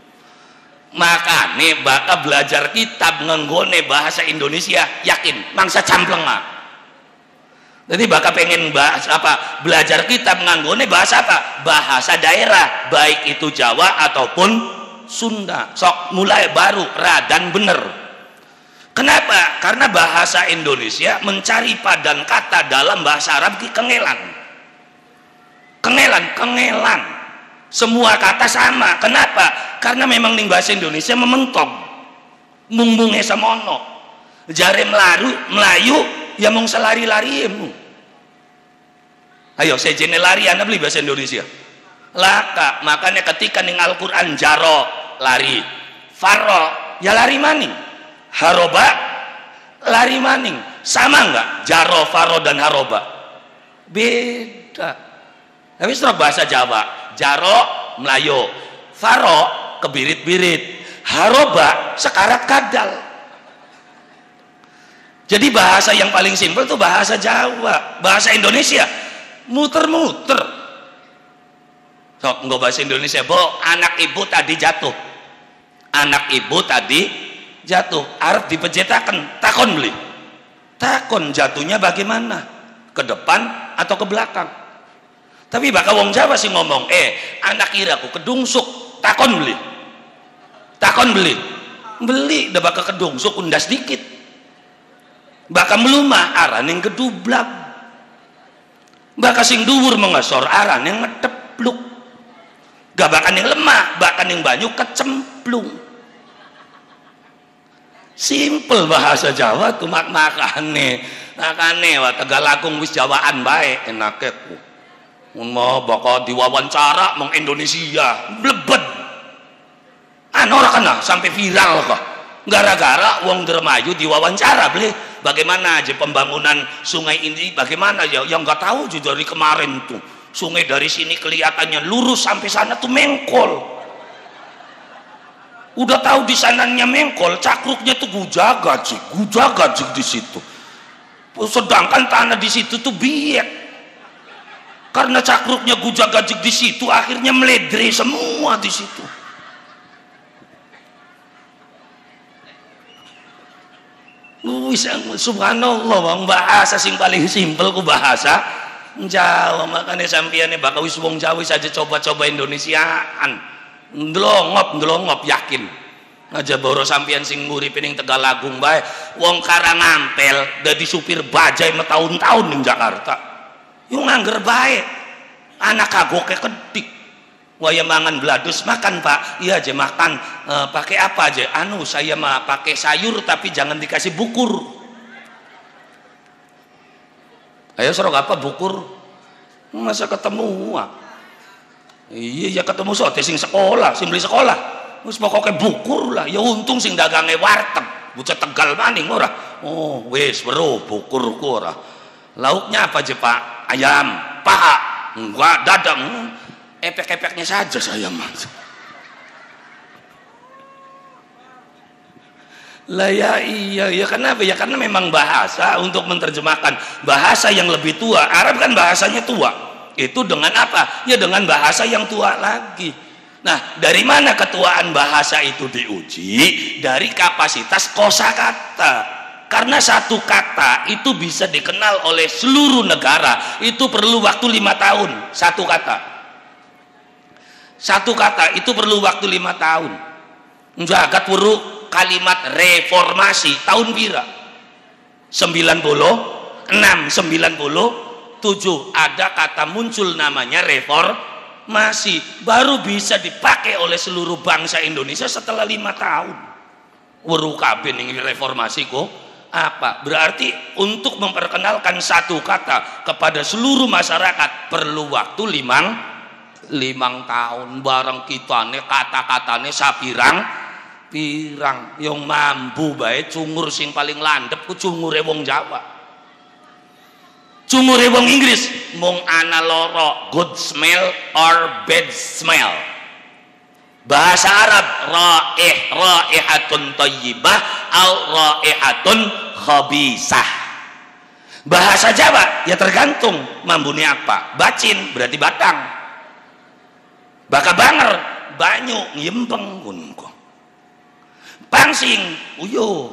Makane baka belajar kitab ngenggone bahasa Indonesia yakin mangsa camplenga. Jadi baka pengen bahas apa belajar kitab nganggone bahasa apa? Bahasa daerah, baik itu Jawa ataupun Sunda. Sok mulai baru radan bener. Kenapa? Karena bahasa Indonesia mencari padan kata dalam bahasa Arab ki kengelan. Kengelan, kengelan. Semua kata sama. Kenapa? Karena memang ning bahasa Indonesia mementok. Mung-munge samono. Jare melaru, melayu ya mung selari-larimu. Ayo sejene lari anda beli bahasa Indonesia. Laka, makanya ketika ning Al-Qur'an jaro lari, faro ya lari maning, haroba lari maning. Sama enggak jaro, faro dan haroba? Beda. Tapi setelah bahasa Jawa, jaro Melayu, faro kebirit-birit, haroba sekarat kadal. Jadi bahasa yang paling simpel itu bahasa Jawa. Bahasa Indonesia muter-muter. So, nggak bahasa Indonesia, bo, anak ibu tadi jatuh. Anak ibu tadi jatuh. Arep dipejetaken, takon beli. Takon jatuhnya bagaimana? Ke depan atau ke belakang? Tapi bakal wong Jawa sih ngomong, eh, anak iraku kedungsuk, takon beli. Takon beli. Beli, udah bakal kedungsuk, undas dikit. Bakal melumah, aran yang kedublag. Bakal sing dhuwur mengesor, aran yang ngedepluk. Gak bahkan yang lemah, bahkan yang banyak kecemplung. Simple bahasa Jawa tuh mak makane, makane wa Tegalagung wis Jawaan bae enake ku. Mun mau bakal diwawancara mong Indonesia blebet. tenan ora kena sampai viral kok gara-gara wong Dermayu diwawancara beli bagaimana aja pembangunan sungai ini bagaimana ya yang nggak tahu juga dari kemarin tuh sungai dari sini kelihatannya lurus sampai sana tuh mengkol udah tahu di sananya mengkol cakruknya tuh guja-gajik guja-gajik di situ sedangkan tanah di situ tuh biak karena cakruknya guja-gajik di situ akhirnya meledre semua di situ. Wis subhanallah wong bahasa sing paling simpel ku bahasa Jawa makanya sampeyan bakal wis wong Jawa saja coba-coba Indonesiaan ndelongop ndelongop yakin aja boro sampeyan sing nguripe ning Tegalagung bae wong Karangampel dadi supir bajai tahun-tahun ning Jakarta yung ngangger bae anak kagoke kedik waya mangan bladus makan pak iya aja makan e, pakai apa aja anu saya mah pakai sayur tapi jangan dikasih bukur ayo sorok apa bukur masa ketemu wah. Iya ya ketemu sote sing sekolah sing beli sekolah terus pokoknya bukur lah ya untung sing dagangnya warteg bocah Tegal maning ora oh wes bro bukur ora lauknya apa aja pak ayam paha enggak dadang epek-epeknya saja saya mas lah ya iya ya kenapa ya karena memang bahasa untuk menerjemahkan bahasa yang lebih tua Arab kan bahasanya tua itu dengan apa ya dengan bahasa yang tua lagi. Nah dari mana ketuaan bahasa itu diuji dari kapasitas kosakata. Karena satu kata itu bisa dikenal oleh seluruh negara itu perlu waktu lima tahun satu kata satu kata itu perlu waktu lima tahun jagat puru kalimat reformasi tahun pira sembilan puluh enam sembilan puluh tujuh ada kata muncul namanya reformasi baru bisa dipakai oleh seluruh bangsa Indonesia setelah lima tahun wuru kabeh ning reformasi kok apa berarti untuk memperkenalkan satu kata kepada seluruh masyarakat perlu waktu limang limang tahun bareng kitane kata-katane sapirang pirang yang mampu bae cungur sing paling landep ku cungure wong Jawa cungure wong Inggris mung ana loro good smell or bad smell bahasa Arab raih raihatun thayyibah au raihatun khabisah bahasa Jawa ya tergantung mambune apa bacin berarti batang baka banger banyu nyempeng kunko pangsing uyo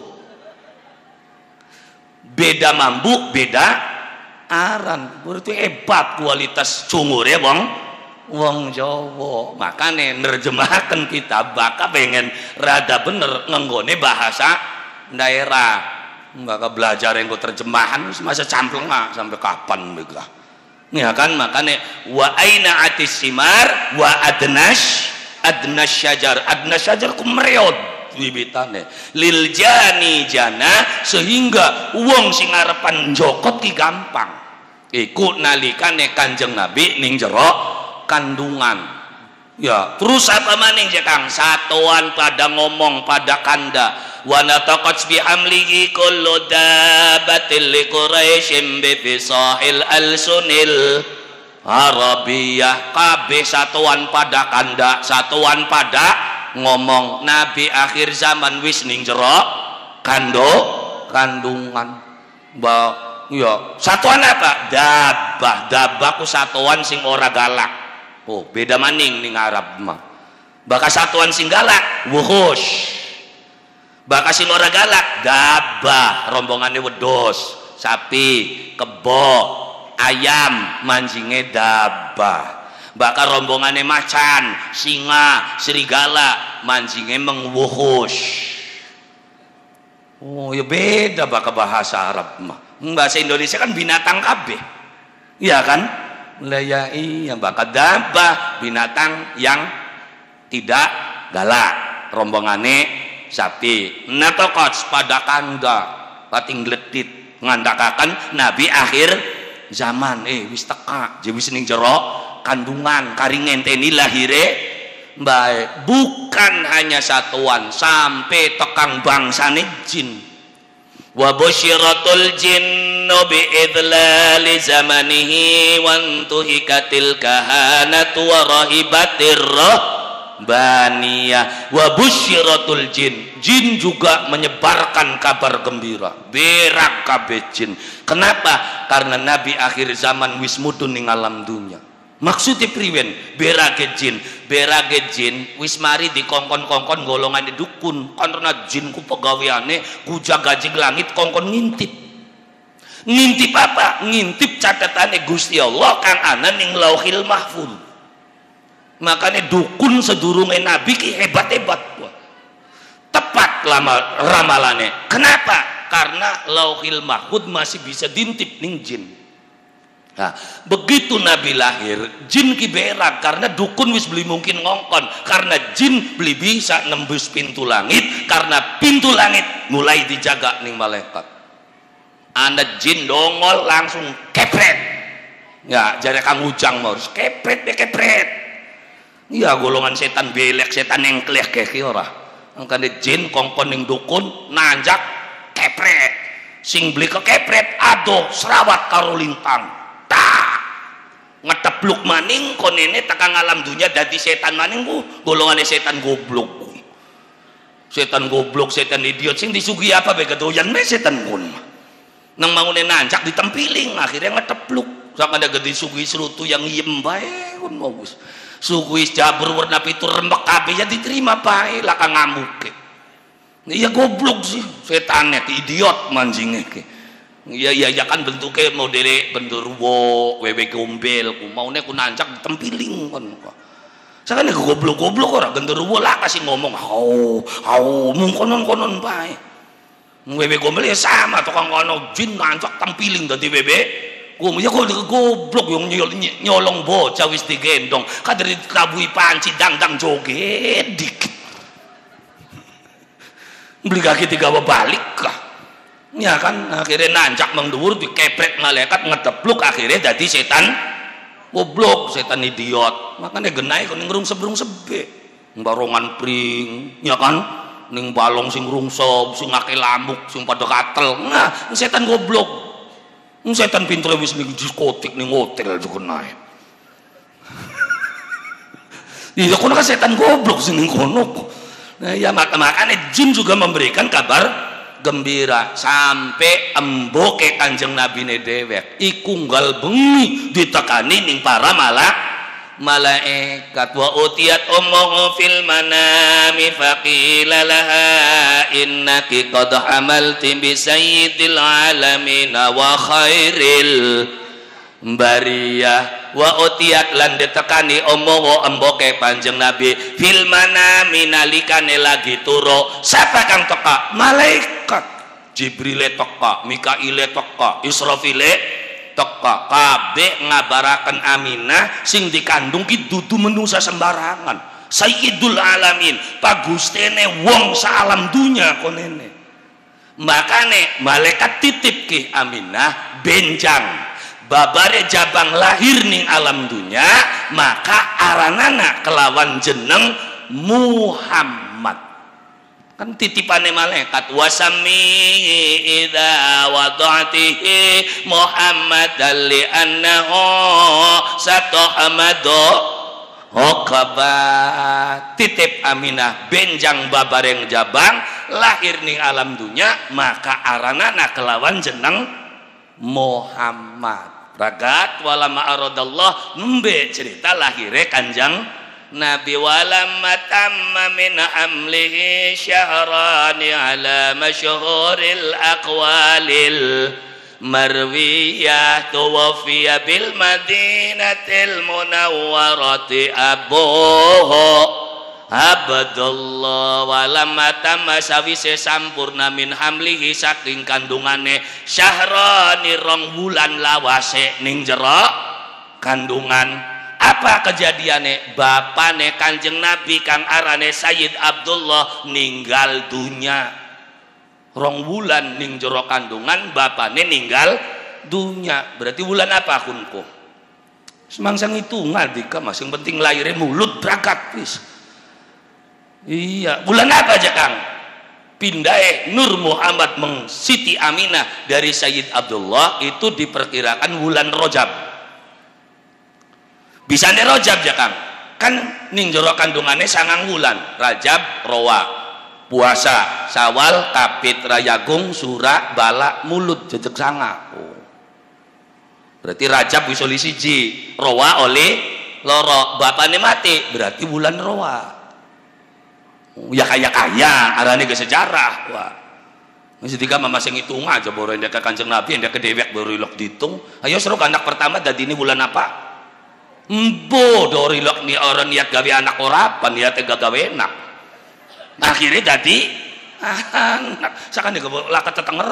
beda mambu beda aran berarti hebat kualitas cungur ya bang wong Jawa makanya nerjemahkan kita baka pengen rada bener ngenggone bahasa daerah baka belajar yang terjemahan masa campleng sampai kapan bega ya kan makanya wa aina atis simar wa adnash adnash syajar adnash syajar kumreod bibitane lil jani jana sehingga wong sing arepan njokot ki gampang iku nalikane Kanjeng Nabi ning jero kandungan ya terus apa maning Kang satuan pada ngomong pada kanda wa nataqat bi amlihi kullu dabatil li quraisyin bi fisahil alsunil arabiyah kabeh satuan pada kanda satuan pada ngomong Nabi akhir zaman wis ning jero kando kandungan ba ya satuan apa dabah dabah ku satuan sing ora galak oh beda maning ning Arab mah baka satuan sing galak wuhush baka sing ora galak dabah rombongane wedhus sapi kebo ayam manjinge dabah baka rombongane macan singa serigala manjinge mengwuhush oh ya beda baka bahasa Arab mah bahasa Indonesia kan binatang kabeh iya kan layai yang bakal dabah binatang yang tidak galak rombongane sapi natokot pada kanda pating gledit ngandakaken Nabi akhir zaman eh wis teka jadi wis ning jero kandungan kari ngenteni lahire bae bukan bukan hanya satuan, sampai tekang bangsane jin. Wa busyiratul jinnu bi idlali zamanihi wa antuhikatil kahanatu wa rahibatir rahbaniyah. Wa busyiratul jin, jin juga menyebarkan kabar gembira, berak kabeh jin. Kenapa? Karena Nabi akhir zaman wis mudhun ning alam dunya. Maksudnya priwen berage jin, berage jin wis mari dikongkon-kongkon golongane dukun, karena jin ku pegaweane ku jaga jing langit kongkon ngintip. Ngintip apa? Ngintip catatane Gusti Allah kang ana ning Lauhil Mahfuz. Makanya dukun sedurunge Nabi ki hebat-hebat. Tepat lama ramalane. Kenapa? Karena Lauhil Mahfuz masih bisa diintip ning jin. Nah, begitu Nabi lahir, jin ki berak karena dukun wis beli mungkin ngongkon, karena jin beli bisa nembus pintu langit, karena pintu langit mulai dijaga ning malaikat. Anda jin dongol langsung kepret. Ya, jare Kang Ujang mau kepret be kepret. Iya, golongan setan belek, setan engkleh keki ora. Angkane jin kongkon ning dukun nanjak kepret. Sing beli ke kepret adoh serawat karo lintang. Tak ngetepluk maning konene tekan alam dunia dadi setan maning ku golongane setan goblok, setan goblok, setan idiot sing disugi apa be kedoyan me setan kun nang mangune nancak ditempiling akhirnya ngetepluk sak ada gede sugi serutu yang iem bae kun bagus sugi jabur warna pitu rembek kabeh ya diterima bae lah kang ngamuke iya goblok sih setannya idiot manjinge ke. Iya iya ya kan bentuknya modele benderwo, wewe gombel, ku maune ku nancak tempiling kon. Sakane goblok-goblok ora genderuwo lah kasih ngomong hau hau mung konon-konon bae. Wewe gombel ya sama tukang kono jin nancak tempiling dadi wewe. Ku ya kok goblok yang nyolong bocah wis digendong, kadari kabui panci dangdang joget dikit. Beli kaki tiga balik kah? Ya kan akhirnya nancak mengduwur dikepret malaikat ngetepluk akhirnya jadi setan goblok, setan idiot. Makanya genai kon ngrung sebrung sebe barongan pring ya kan ning balong sing rungsop sing ngake lamuk sing padha katel. Nah setan goblok, setan pintere wis ning diskotik ning hotel juga naik. Iya kono kan setan goblok sing ning kono. Nah ya makanya jin juga memberikan kabar gembira sampai emboke Kanjeng Nabi ne dewek iku nggal bengi ditekani ning para malak malaikat wa utiyat ummuhu fil manami faqila laha innaki qad hamalti bi sayyidil alamin wa khairil bariyah wa utiyat lan ditekani ummuhu emboke Kanjeng Nabi fil manami nalikane lagi turu siapa kang teka malaikat Jibrile teka, Mikaile teka, Israfile teka, kabeh ngabaraken Aminah sing dikandung ki dudu menungsa sembarangan. Sayyidul alamin, pagustene wong saalam dunya konene. Makane malaikat titip ki Aminah benjang. Babare jabang lahir ning alam dunya, maka aranana kelawan jeneng Muhammad. Kan titipane malaikat wasami idza wada'tihi Muhammadan li annahu satahmadu hokaba titip Aminah benjang babareng jabang lahir ning alam dunya maka aranana kelawan jeneng Muhammad. Ragat walama aradallah nembe cerita lahire Kanjeng Nabi walamma tamma min amlihi syahrani ala masyhuril aqwalil marwiyah tuwafiya bil madinatil munawwarati abuhu Abdullah walamma tamma sawise sampurna min hamlihi saking kandungane syahrani rong wulan lawase ning jero kandungan. Apa kejadiannya? Bapane Kanjeng Nabi kang arane Sayyid Abdullah ninggal dunya rong wulan ning jero kandungan bapane ninggal dunya. Berarti wulan apa kunku? Semangsang itu ngadika mas yang penting lahirnya mulut berangkat wis. Iya, bulan apa aja Kang? Pindah Nur Muhammad meng Siti Aminah dari Sayyid Abdullah itu diperkirakan bulan Rajab. Bisa nih Rajab ya Kang? Kan ning jero kandungannya sangang bulan, Rajab, Rowa, puasa, Sawal, Kapit, Rayagung, Sura, Bala, Mulut, jejeg sanga. Oh. Berarti Rajab bisa li siji, Rowa oleh loro, bapaknya mati, berarti bulan Rowa. Ya kaya kaya, arane ke sejarah. Wah, setika mama sing hitung aja baru yang ke Kanjeng Nabi, yang ke dewek baru ilok dihitung. Ayo seru anak pertama tadi ini bulan apa? Embo dari ilok ni orang niat gawe anak orapan, niat tega gawe enak. Akhirnya tadi, anak, seakan dia lakat tetenger.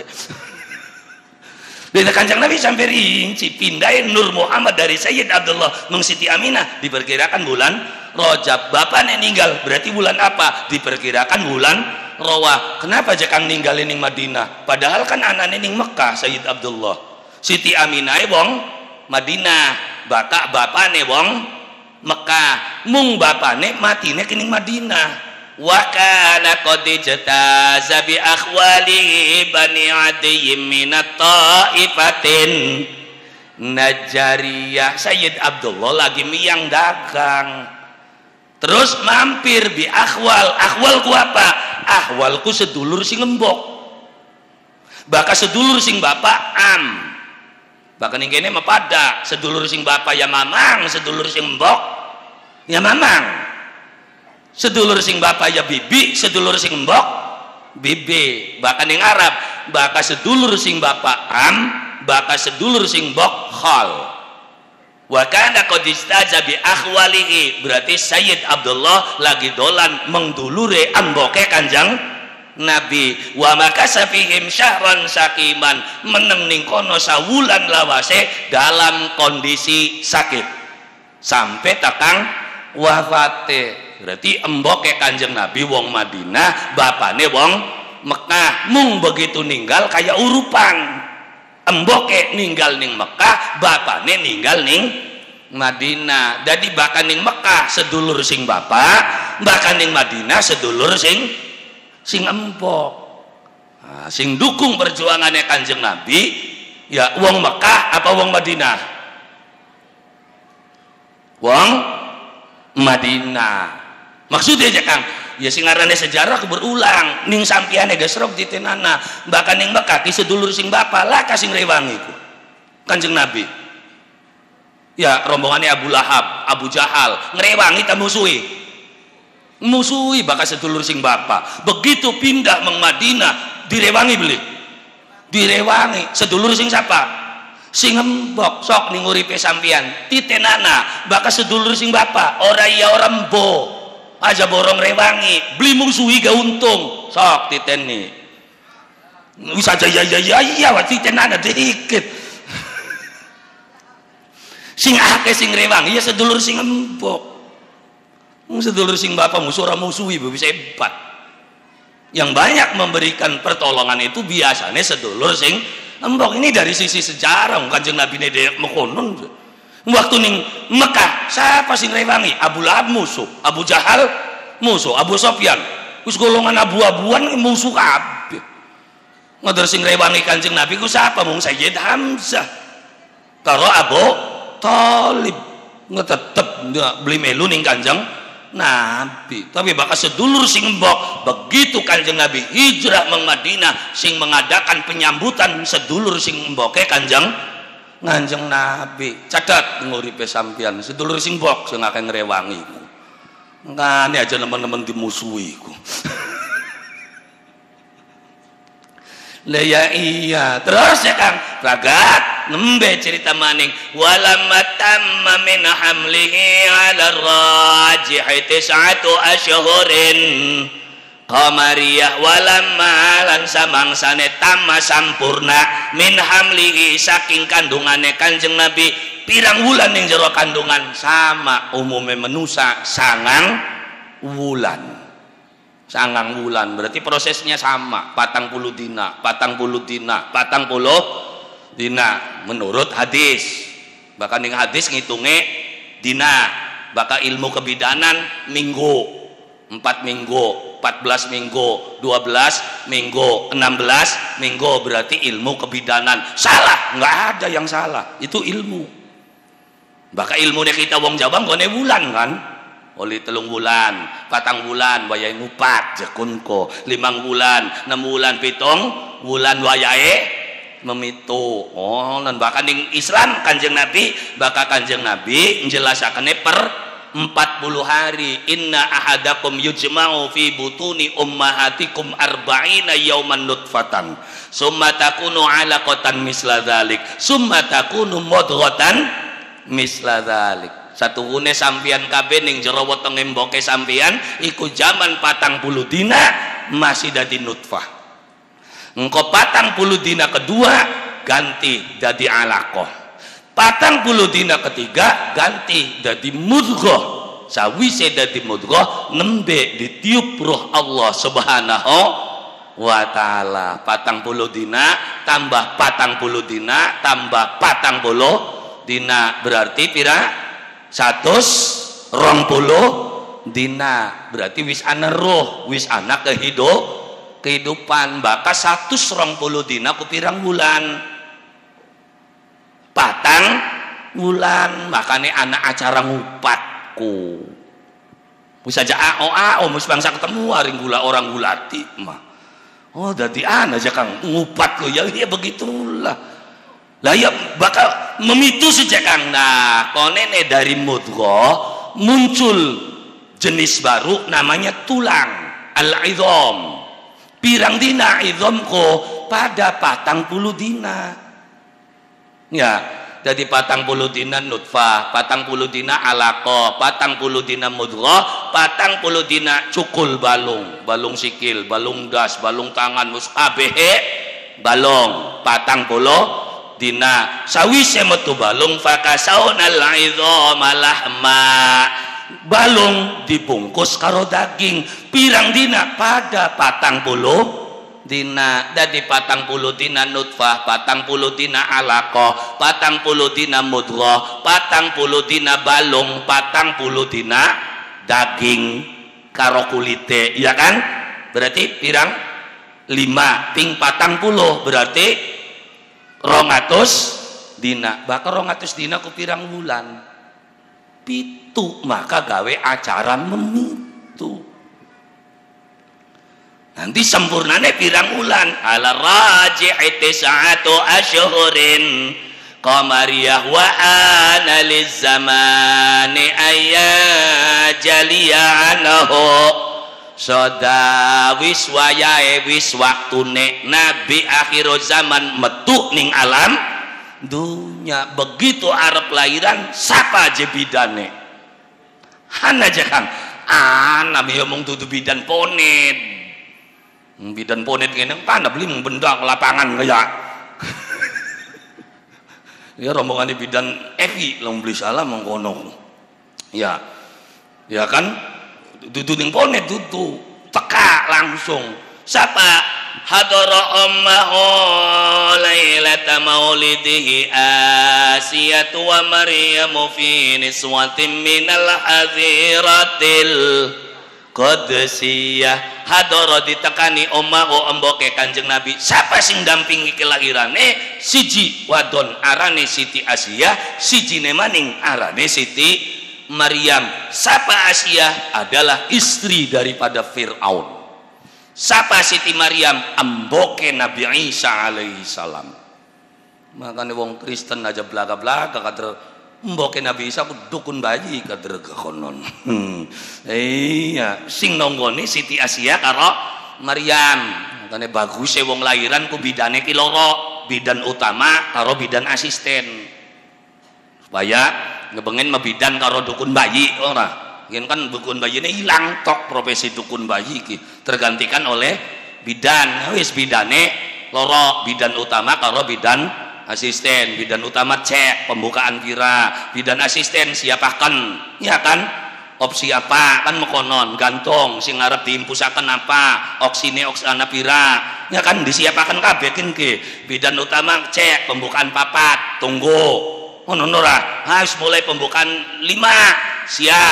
Dari Kanjeng Nabi sampai rinci pindahin Nur Muhammad dari Sayyid Abdullah meng Siti Aminah diperkirakan bulan Rajab. Bapaknya meninggal berarti bulan apa? Diperkirakan bulan Rowa. Kenapa Jakang ninggalin ning Madinah? Padahal kan anaknya ning Mekah Sayyid Abdullah. Siti Aminah wong Madinah, bapak bapaknya wong Mekah. Mung bapaknya matine kening Madinah. Wa kana qad jataza bi akhwalihi bani adiyyin minat taifatin Najariyah. Sayyid Abdullah lagi miyang dagang, terus mampir bi akhwal. Akhwalku apa? Akhwalku sedulur sing embok, baka sedulur sing bapak am, baka ning kene mepada sedulur sing bapak ya mamang, sedulur sing embok ya mamang, sedulur sing bapak ya bibi, sedulur sing mbok bibi. Bahkan yang Arab baka sedulur sing bapak am, baka sedulur sing mbok khal. Wa kana qad istaja bi akhwalihi, berarti Sayyid Abdullah lagi dolan mengdulure amboke Kanjeng Nabi. Wa makasa fihim syahran sakiman, meneng ning kono sawulan lawase dalam kondisi sakit sampai takang wafate. Berarti emboke Kanjeng Nabi wong Madinah, bapane wong Mekah. Mung begitu ninggal kayak urupan, emboke ninggal ning Mekah, bapane ninggal ning Madinah. Jadi bahkan ning Mekah sedulur sing bapak, bahkan ning Madinah sedulur sing sing embok. Nah, sing dukung perjuangannya Kanjeng Nabi ya wong Mekah apa wong Madinah? Wong Madinah. Maksudnya aja Kang, ya singarane sejarah berulang ning sampiane gesrok di tenana, bahkan ning Mekah ki sedulur sing bapak lah kasing rewangi ku Kanjeng Nabi. Ya rombongannya Abu Lahab, Abu Jahal ngrewangi ta musuhi. Musuhi bakal sedulur sing bapak. Begitu pindah meng Madinah direwangi beli. Direwangi sedulur sing siapa? Sing embok sok ning uripe sampean titenana bakal sedulur sing bapak, ora iya ora embo. Aja borong rewangi beli musuhi ga untung sok titeni bisa aja ya ya ya ya wa titenana dikit sing ake sing rewangi ya sedulur sing embok, sedulur sing bapak musuh ora musuhi bisa hebat. Yang banyak memberikan pertolongan itu biasanya sedulur sing embok. Ini dari sisi sejarah Kanjeng Nabi ne mekonon. Waktu ning Mekah siapa sing rewangi? Abu Lahab musuh, Abu Jahal musuh, Abu Sofyan wis golongan abu-abuan musuh kabeh. Ngoder sing rewangi Kanjeng Nabi ku siapa? Mung Sayyid Hamzah karo Abu Thalib. Ngetetep beli melu ning Kanjeng Nabi. Tapi bakal sedulur sing mbok begitu Kanjeng Nabi hijrah meng Madinah sing mengadakan penyambutan sedulur sing mboke Kanjeng Kanjeng Nabi. Catat nguripe sampean sedulur sing mbok sing akeh ngrewangi ku. Ngane aja nemen-nemen dimusuhi ku. Lah ya iya. Terus ya Kang, ragat nembe cerita maning walamma tamma min hamlihi ala rajih tis'atu asyhurin qamariyah walamma lan samangsane tamma sampurna min hamlihi saking kandungane Kanjeng Nabi pirang wulan yang jero kandungan sama umumnya menusa sangang wulan. Sangang wulan berarti prosesnya sama patang puluh dina patang puluh dina patang puluh dina menurut hadis. Bahkan yang hadis ngitungnya dina, bakal ilmu kebidanan minggu empat minggu, empat belas minggu, dua belas minggu, enam belas minggu, berarti ilmu kebidanan. Salah, nggak ada yang salah, itu ilmu. Baka ilmunya kita wong Jawa nggone bulan kan, oli telung bulan, patang bulan wayahe ngupat jekunko, limang bulan, enam bulan, pitung bulan wayahe memitu. Oh, dan bahkan ning Islam Kanjeng Nabi, baka Kanjeng Nabi menjelasakane per empat puluh hari. Inna ahadakum yujma'u fi butuni ummahatikum arba'ina yauman nutfatan summa takunu 'alaqatan misla dzalik summa takunu mudghatan misla dzalik. Satuhune sampeyan kabeh ning jero wetenge mboke sampeyan iku jaman patang puluh dina masih dadi nutfah. Engko patang puluh dina kedua ganti dadi alaqah, patang puluh dina ketiga ganti dadi mudghah. Sawise dadi mudghah nembe ditiup roh Allah Subhanahu wa taala. Patang puluh dina tambah patang puluh dina tambah patang puluh dina berarti pira? Satus rong puluh dina, berarti wis ana roh, wis ana kehidup kehidupan. Baka satus rong puluh dina ku pirang bulan? Patang bulan. Makanya anak acara ngupatku bisa aja ao ao mus bangsa ketemu haring gula orang gulati mah. Oh dadi an aja kang ngupat lo ya, ya begitulah lah ya, bakal memitu sejak kang. Nah konene dari mudghah muncul jenis baru namanya tulang al-idham. Pirang dina idhamku pada patang puluh dina ya, jadi patang puluh dina nutfah, patang puluh dina alaqah, patang puluh dina mudghah, patang puluh dina cukul balung, balung sikil, balung das, balung tangan, mus kabehe balung, patang puluh dina. Sawise metu balung fakasaunal idhama lahma, balung dibungkus karo daging. Pirang dina pada patang puluh dina. Dari patang puluh dina nutfah, patang puluh dina alaqah, patang puluh dina mudghah, patang puluh dina balung, patang puluh dina daging karo kulite, ya kan? Berarti pirang lima ping patang puluh berarti rongatus dina. Bakal rongatus dina ku pirang bulan? Pitu. Maka gawe acara memitu. Nanti sempurnane pirang bulan? Ala raji'i tis'atu asyhurin qamariyah wa ana lizzamani ayyajaliyah anahu. Soda wis wayahe wis waktune nabi akhir zaman metu ning alam dunya. Begitu arep lahiran sapa aja bidane? Han aja kang ana mi omong dudu bidan ponet. Bidan ponet kene pana beli benda lapangan kaya. Ya rombongan bidan Evi long beli salah mengkono. Ya. Ya kan dudu ning ponet dudu teka langsung. Sapa hadara ummahu lailata maulidihi Asiyatu wa Maryamu fi niswatin minal haziratil Qudusiyah. Hadara ditekani ommahu emboke Kanjeng Nabi. Siapa sing dampingi kelahirane? Siji wadon arane Siti Asiyah, sijine maning arane Siti Maryam. Siapa Asiyah? Adalah istri daripada Fir'aun. Siapa Siti Maryam? Emboke Nabi Isa alaihi salam. Makanya wong Kristen aja belaga-belaga kader mboke Nabi Isa ku dukun bayi kader kekonon. Hmm. Iya, sing nonggone Siti Asiyah karo Maryam. Makanya bagus wong lahiran ku bidane ki loro, bidan utama karo bidan asisten. Supaya ngebengen mebidan karo dukun bayi ora. Yen kan dukun bayi ini hilang tok profesi dukun bayi ki, tergantikan oleh bidan. Wis bidane loro, bidan utama karo bidan asisten. Bidan utama cek pembukaan kira, bidan asisten siapakan, ya kan? Opsi apa kan mekonon gantung sing arep diimpusaken apa, oksine oksana pira, ya kan disiapakan kabeh kin ki. Bidan utama cek pembukaan papat, tunggu. Ngono ora. Harus mulai pembukaan lima siap.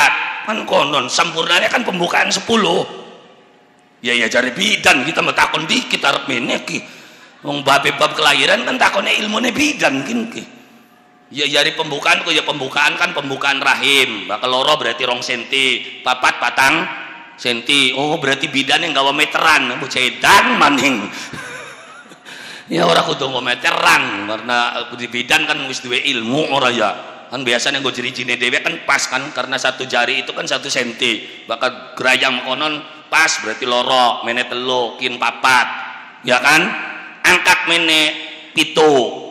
kan konon sempurnanya kan pembukaan sepuluh. Ya ya jari bidan kita metakon dikit arep meneh ki. Wong bab bab kelahiran kan takone ilmune bidan kin ki. Ya jari pembukaan kok ya pembukaan kan pembukaan rahim. Bakal loro berarti rong senti, papat patang senti. Oh berarti bidan yang gawa meteran, bocah edan maning. Ya ora kudu nggo meteran karena di bidan kan wis duwe ilmu ora ya. Kan biasanya gue jeri-jeri dewe kan pas kan karena satu jari itu kan satu senti. Bakal gerayam konon pas berarti loro, mene telu, kin papat. Ya kan? Angkat mene pitu.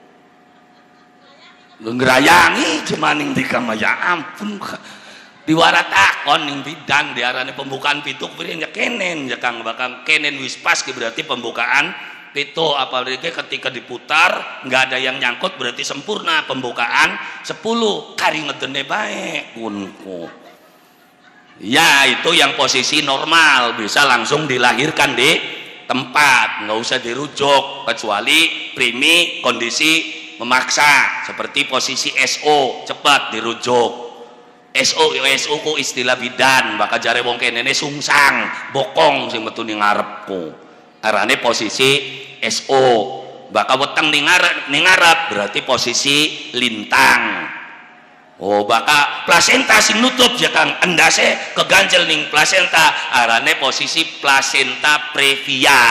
Ngerayangi jemaning di kamar ya ampun. Diwaratakon ning bidan diarani pembukaan pitu kuwi ya kenen ya Kang bakal kenen wis pas berarti pembukaan itu apalagi ketika diputar nggak ada yang nyangkut berarti sempurna pembukaan sepuluh kari ngedene baik kunku ya itu yang posisi normal bisa langsung dilahirkan di tempat nggak usah dirujuk kecuali primi kondisi memaksa seperti posisi S O cepat dirujuk S O S O ku istilah bidan bakal jare wong kenene sungsang bokong sing metu ning ngarepku arane posisi S O bakal weteng ning ngarep ning ngarep berarti posisi lintang. Oh bakal plasenta sing nutup ya Kang endase keganjel ning plasenta arane posisi plasenta previa.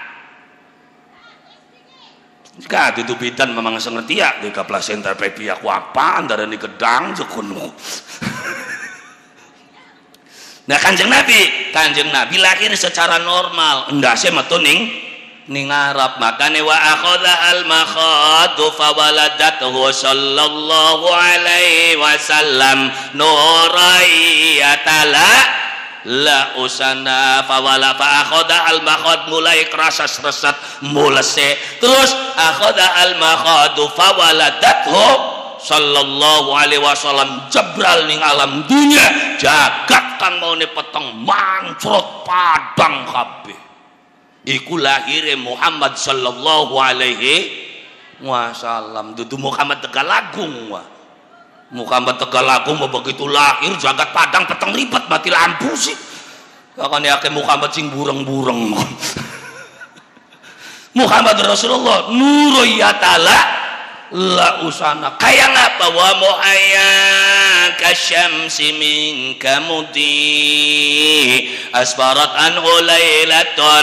Jika itu bidan memang sengerti ya deka plasenta previa ku apaan darane gedang jekun. Nah kanjeng Nabi, kanjeng Nabi lahir secara normal, endase metu ning ning ngarep makane wa akhadha al makhadu fa waladathu sallallahu alaihi wasallam nuraiyatala la usana fa wala fa akhadha al makhad mulai kerasa resat mulese terus akhadha al makhadu fa waladathu sallallahu alaihi wasallam jabral ning alam dunia jagat kan mau ne peteng mancrot padang kabeh iku lahire Muhammad sallallahu alaihi wasallam dudu Muhammad Tegalagung wah Muhammad Tegalagung begitu lahir jagat padang peteng ribet mati lampu sih kakane akeh Muhammad sing bureng-bureng Muhammad Rasulullah nuriyatala la usana kayak apa wa mu'ayya kasyamsi min kamudi asbarat anhu laylatun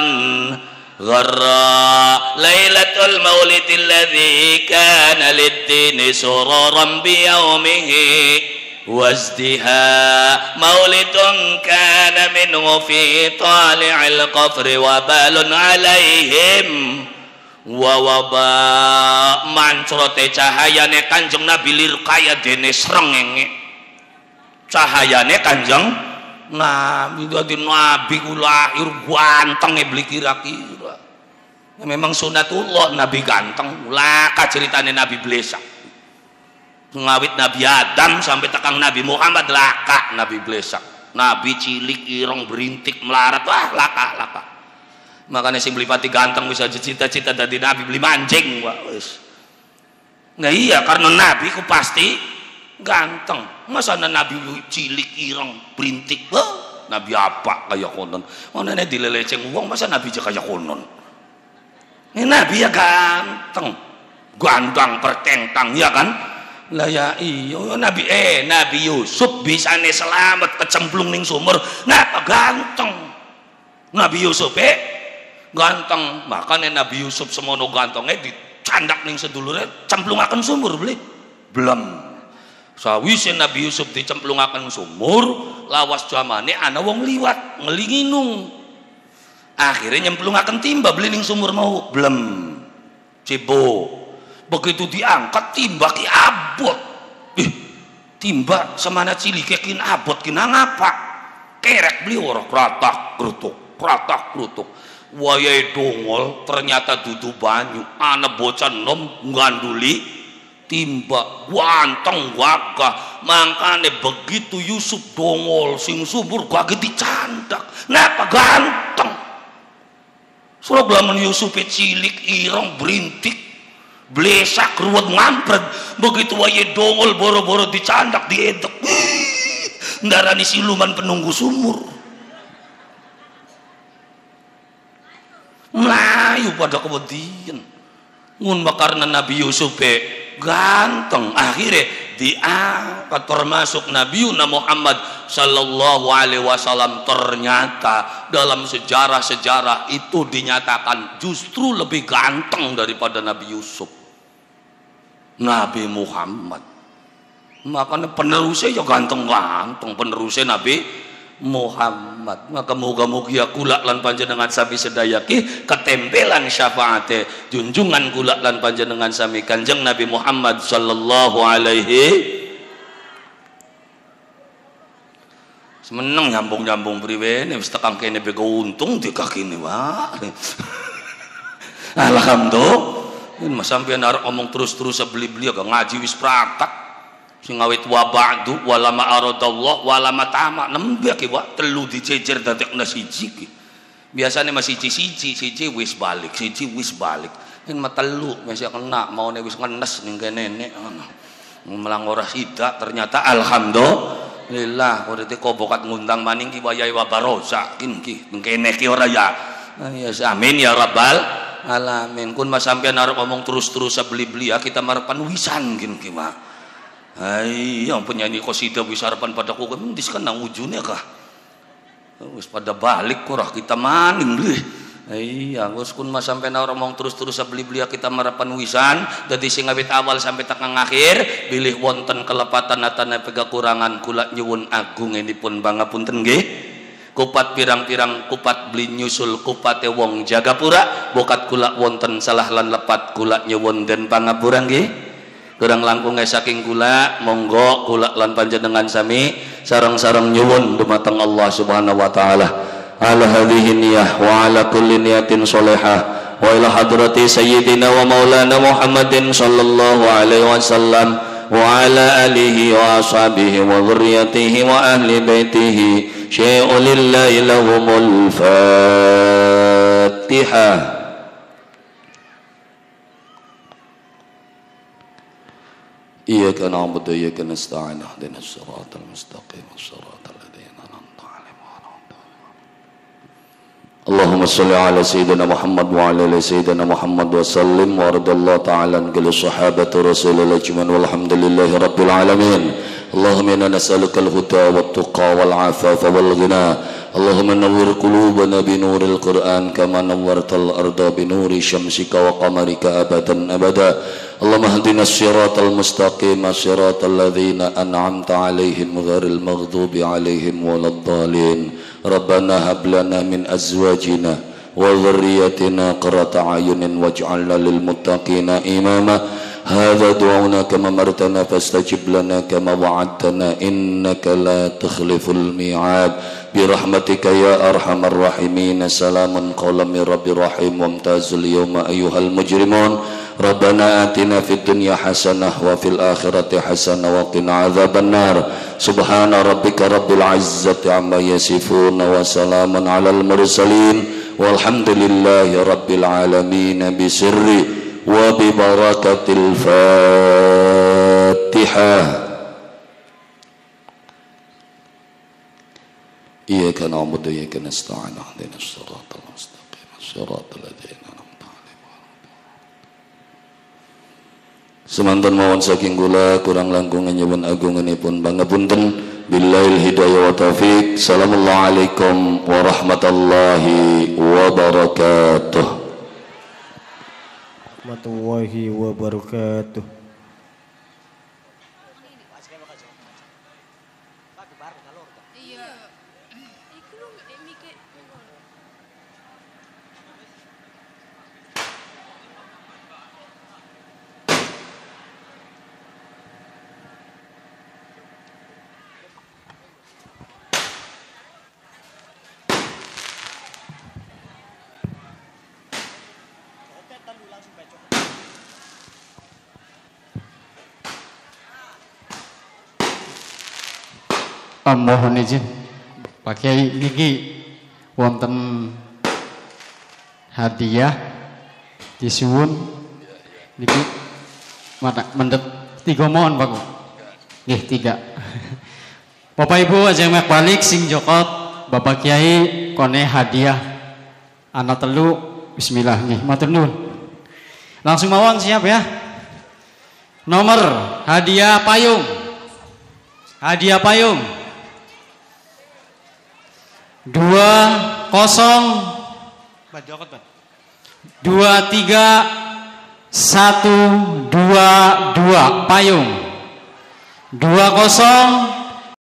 gharra laylatul maulid alladhi kana lid-dini sururan biyawmihi wazdiha maulidun kana minhu fi tali'il qafri wa balun alaihim wa waba mancrote cahayane kanjeng Nabi lir kaya dene srengenge cahayane kanjeng Nabi dadi Nabi ku lahir ganteng ibli kira-kira ya, memang sunatullah Nabi ganteng laka ceritane Nabi blesak ngawit Nabi Adam sampai tekang Nabi Muhammad laka Nabi blesak Nabi cilik ireng berintik melarat wah laka laka makanya sing beli pati ganteng bisa cita-cita dari Nabi beli mancing wis nggak iya karena Nabi ku pasti ganteng masa Nabi cilik ireng berintik bah, Nabi apa kayak konon mana nih dileleceng uang masa Nabi aja kayak konon ini Nabi ya ganteng ganteng pertentang ya kan lah ya iya Nabi eh Nabi Yusuf bisa nih selamat kecemplung ning sumur napa ganteng Nabi Yusuf eh ganteng makanya Nabi Yusuf semono gantengnya dicandak ning sedulure cemplungaken sumur beli belum sawise Nabi Yusuf dicemplungaken sumur lawas jamane ana wong liwat ngelinginung akhirnya nyemplungaken timba beli ning sumur mau belum cibo begitu diangkat timba ki abot ih timba semana cilike kin abot kina ngapa kerek beli ora kratak krutuk kratak krutuk wayai dongol ternyata dudu banyu ana bocah nom nganduli timba ganteng gagah mangkane begitu Yusuf dongol sing subur gagah dicandak napa ganteng sura blamen Yusuf cilik ireng berintik blesak ruwet ngampret begitu wayai dongol boro-boro dicandak diedek ndarani siluman penunggu sumur. Melayu pada kemudian ngun karena Nabi Yusuf ganteng akhirnya diangkat termasuk Nabi Muhammad sallallahu alaihi wasallam. Ternyata dalam sejarah-sejarah itu dinyatakan justru lebih ganteng daripada Nabi Yusuf, Nabi Muhammad. Makanya penerusnya ya ganteng-ganteng, penerusnya Nabi Muhammad. Maka muga-muga kula lan panjenengan sami sedayaki ketempelan syafaate junjungan kula lan panjenengan sami Kanjeng Nabi Muhammad sallallahu alaihi. Semeneng nyambung-nyambung priwe wis tekan kene bego untung di kakine wae. Alhamdulillah. Mas sampeyan arep ngomong terus-terus beli-beli agak ngaji wis prakat. Sing awit wa ba'du walama aradallah walama tama nembe ki wa telu dijejer dadekna siji ki. Biasane masih siji siji wis balik, siji wis balik. Yen matelu masih kena maune wis ngenes ning kene nek ngono. Melang ora sidak ternyata alhamdulillah urite kobokat ngundang maning ki wayahe wa barosa kin ki ning kene ki ora ya. Ya amin ya rabbal alamin. Kun mas sampean arep ngomong terus-terus beli-beli ya kita marepan wisan kin ki mah. Hai, yang penyanyi qasidah wis harapan pada kok mendis kan nang ujune kah. Wis pada balik kurah kita maning lih. Iya, wis kun mas sampean ora ngomong terus-terus beli-beli kita marapan wisan dadi sing awit awal sampai tekan akhir bilih wonten kelepatan atana kekurangan kula nyuwun agungenipun pangapunten nggih. Kupat pirang-pirang kupat beli nyusul kupate wong Jagapura bokat kula wonten salah lan lepat kula nyuwun den pangapura nggih. Kurang langkung saking kula monggo kula lan panjenengan sami sareng-sareng nyuwun dumateng Allah Subhanahu wa taala ala hadhihi niyah wa ala kulli niyatin sholihah wa ila hadrati sayyidina wa maulana Muhammadin sallallahu alaihi wasallam wa ala alihi wa ashabihi wa dhurriyyatihi wa ahli baitihi syai'un lillahi lahumul fatihah. Iyyaka na'budu wa iyyaka nasta'in ihdinas siratal mustaqim siratal ladzina an'amta 'alaihim. Allahumma shalli 'ala sayyidina Muhammad wa 'ala ali sayyidina Muhammad wa sallim wa radallahu ta'ala an kulli sahabati rasulillah ajmain walhamdulillahi rabbil alamin. Allahumma inna nas'aluka al-huda wat tuqa wal 'afafa wal ghina. Allahumma nawwir qulubana bi nuril Qur'an kama nawwartal arda bi nuri syamsika wa qamarika abadan abada. Allahumma hdina as-siratal mustaqim siratal ladzina an'amta 'alaihim ghairil maghdubi 'alaihim waladdallin. Rabbana hab lana min azwajina wa dhurriyyatina qurrata a'yunin waj'alna lil muttaqina imama. Hadza du'auna kama martana fastajib lana kama wa'adtana innaka la tukhliful mi'ad bi rahmatika ya arhamar rahimin. Salamun qawlan min rabbir rahim wamtazul yawma ayyuhal mujrimun. Rabbana atina fid dunya hasanah wa fil akhirati hasanah wa qina adzabannar. Subhana rabbika rabbil izzati amma yasifun wa salamun alal mursalin walhamdulillahi rabbil alamin bisirri wa bi barakatil Fatihah. Iyyaka na'budu wa iyyaka nasta'in ihdinas siratal mustaqim siratal ladzina an'amta 'alaihim. Semanten mawon saking kula kurang langkung nyuwun agunganipun pangapunten. Billahil hidayah wa taufik. Assalamualaikum warahmatullahi wabarakatuh. Warahmatullahi wabarakatuh. Mohon izin Pak Kiai niki wonten hadiah disuwun niki mata mendep tiga mohon Pak. Nggih tiga. Bapak Ibu aja mek balik sing jokot Bapak Kiai kone hadiah anak telu bismillah nih matur nuwun. Langsung mawon siap ya. Nomor hadiah payung. Hadiah payung. Dua kosong dua tiga satu dua dua payung. Dua kosong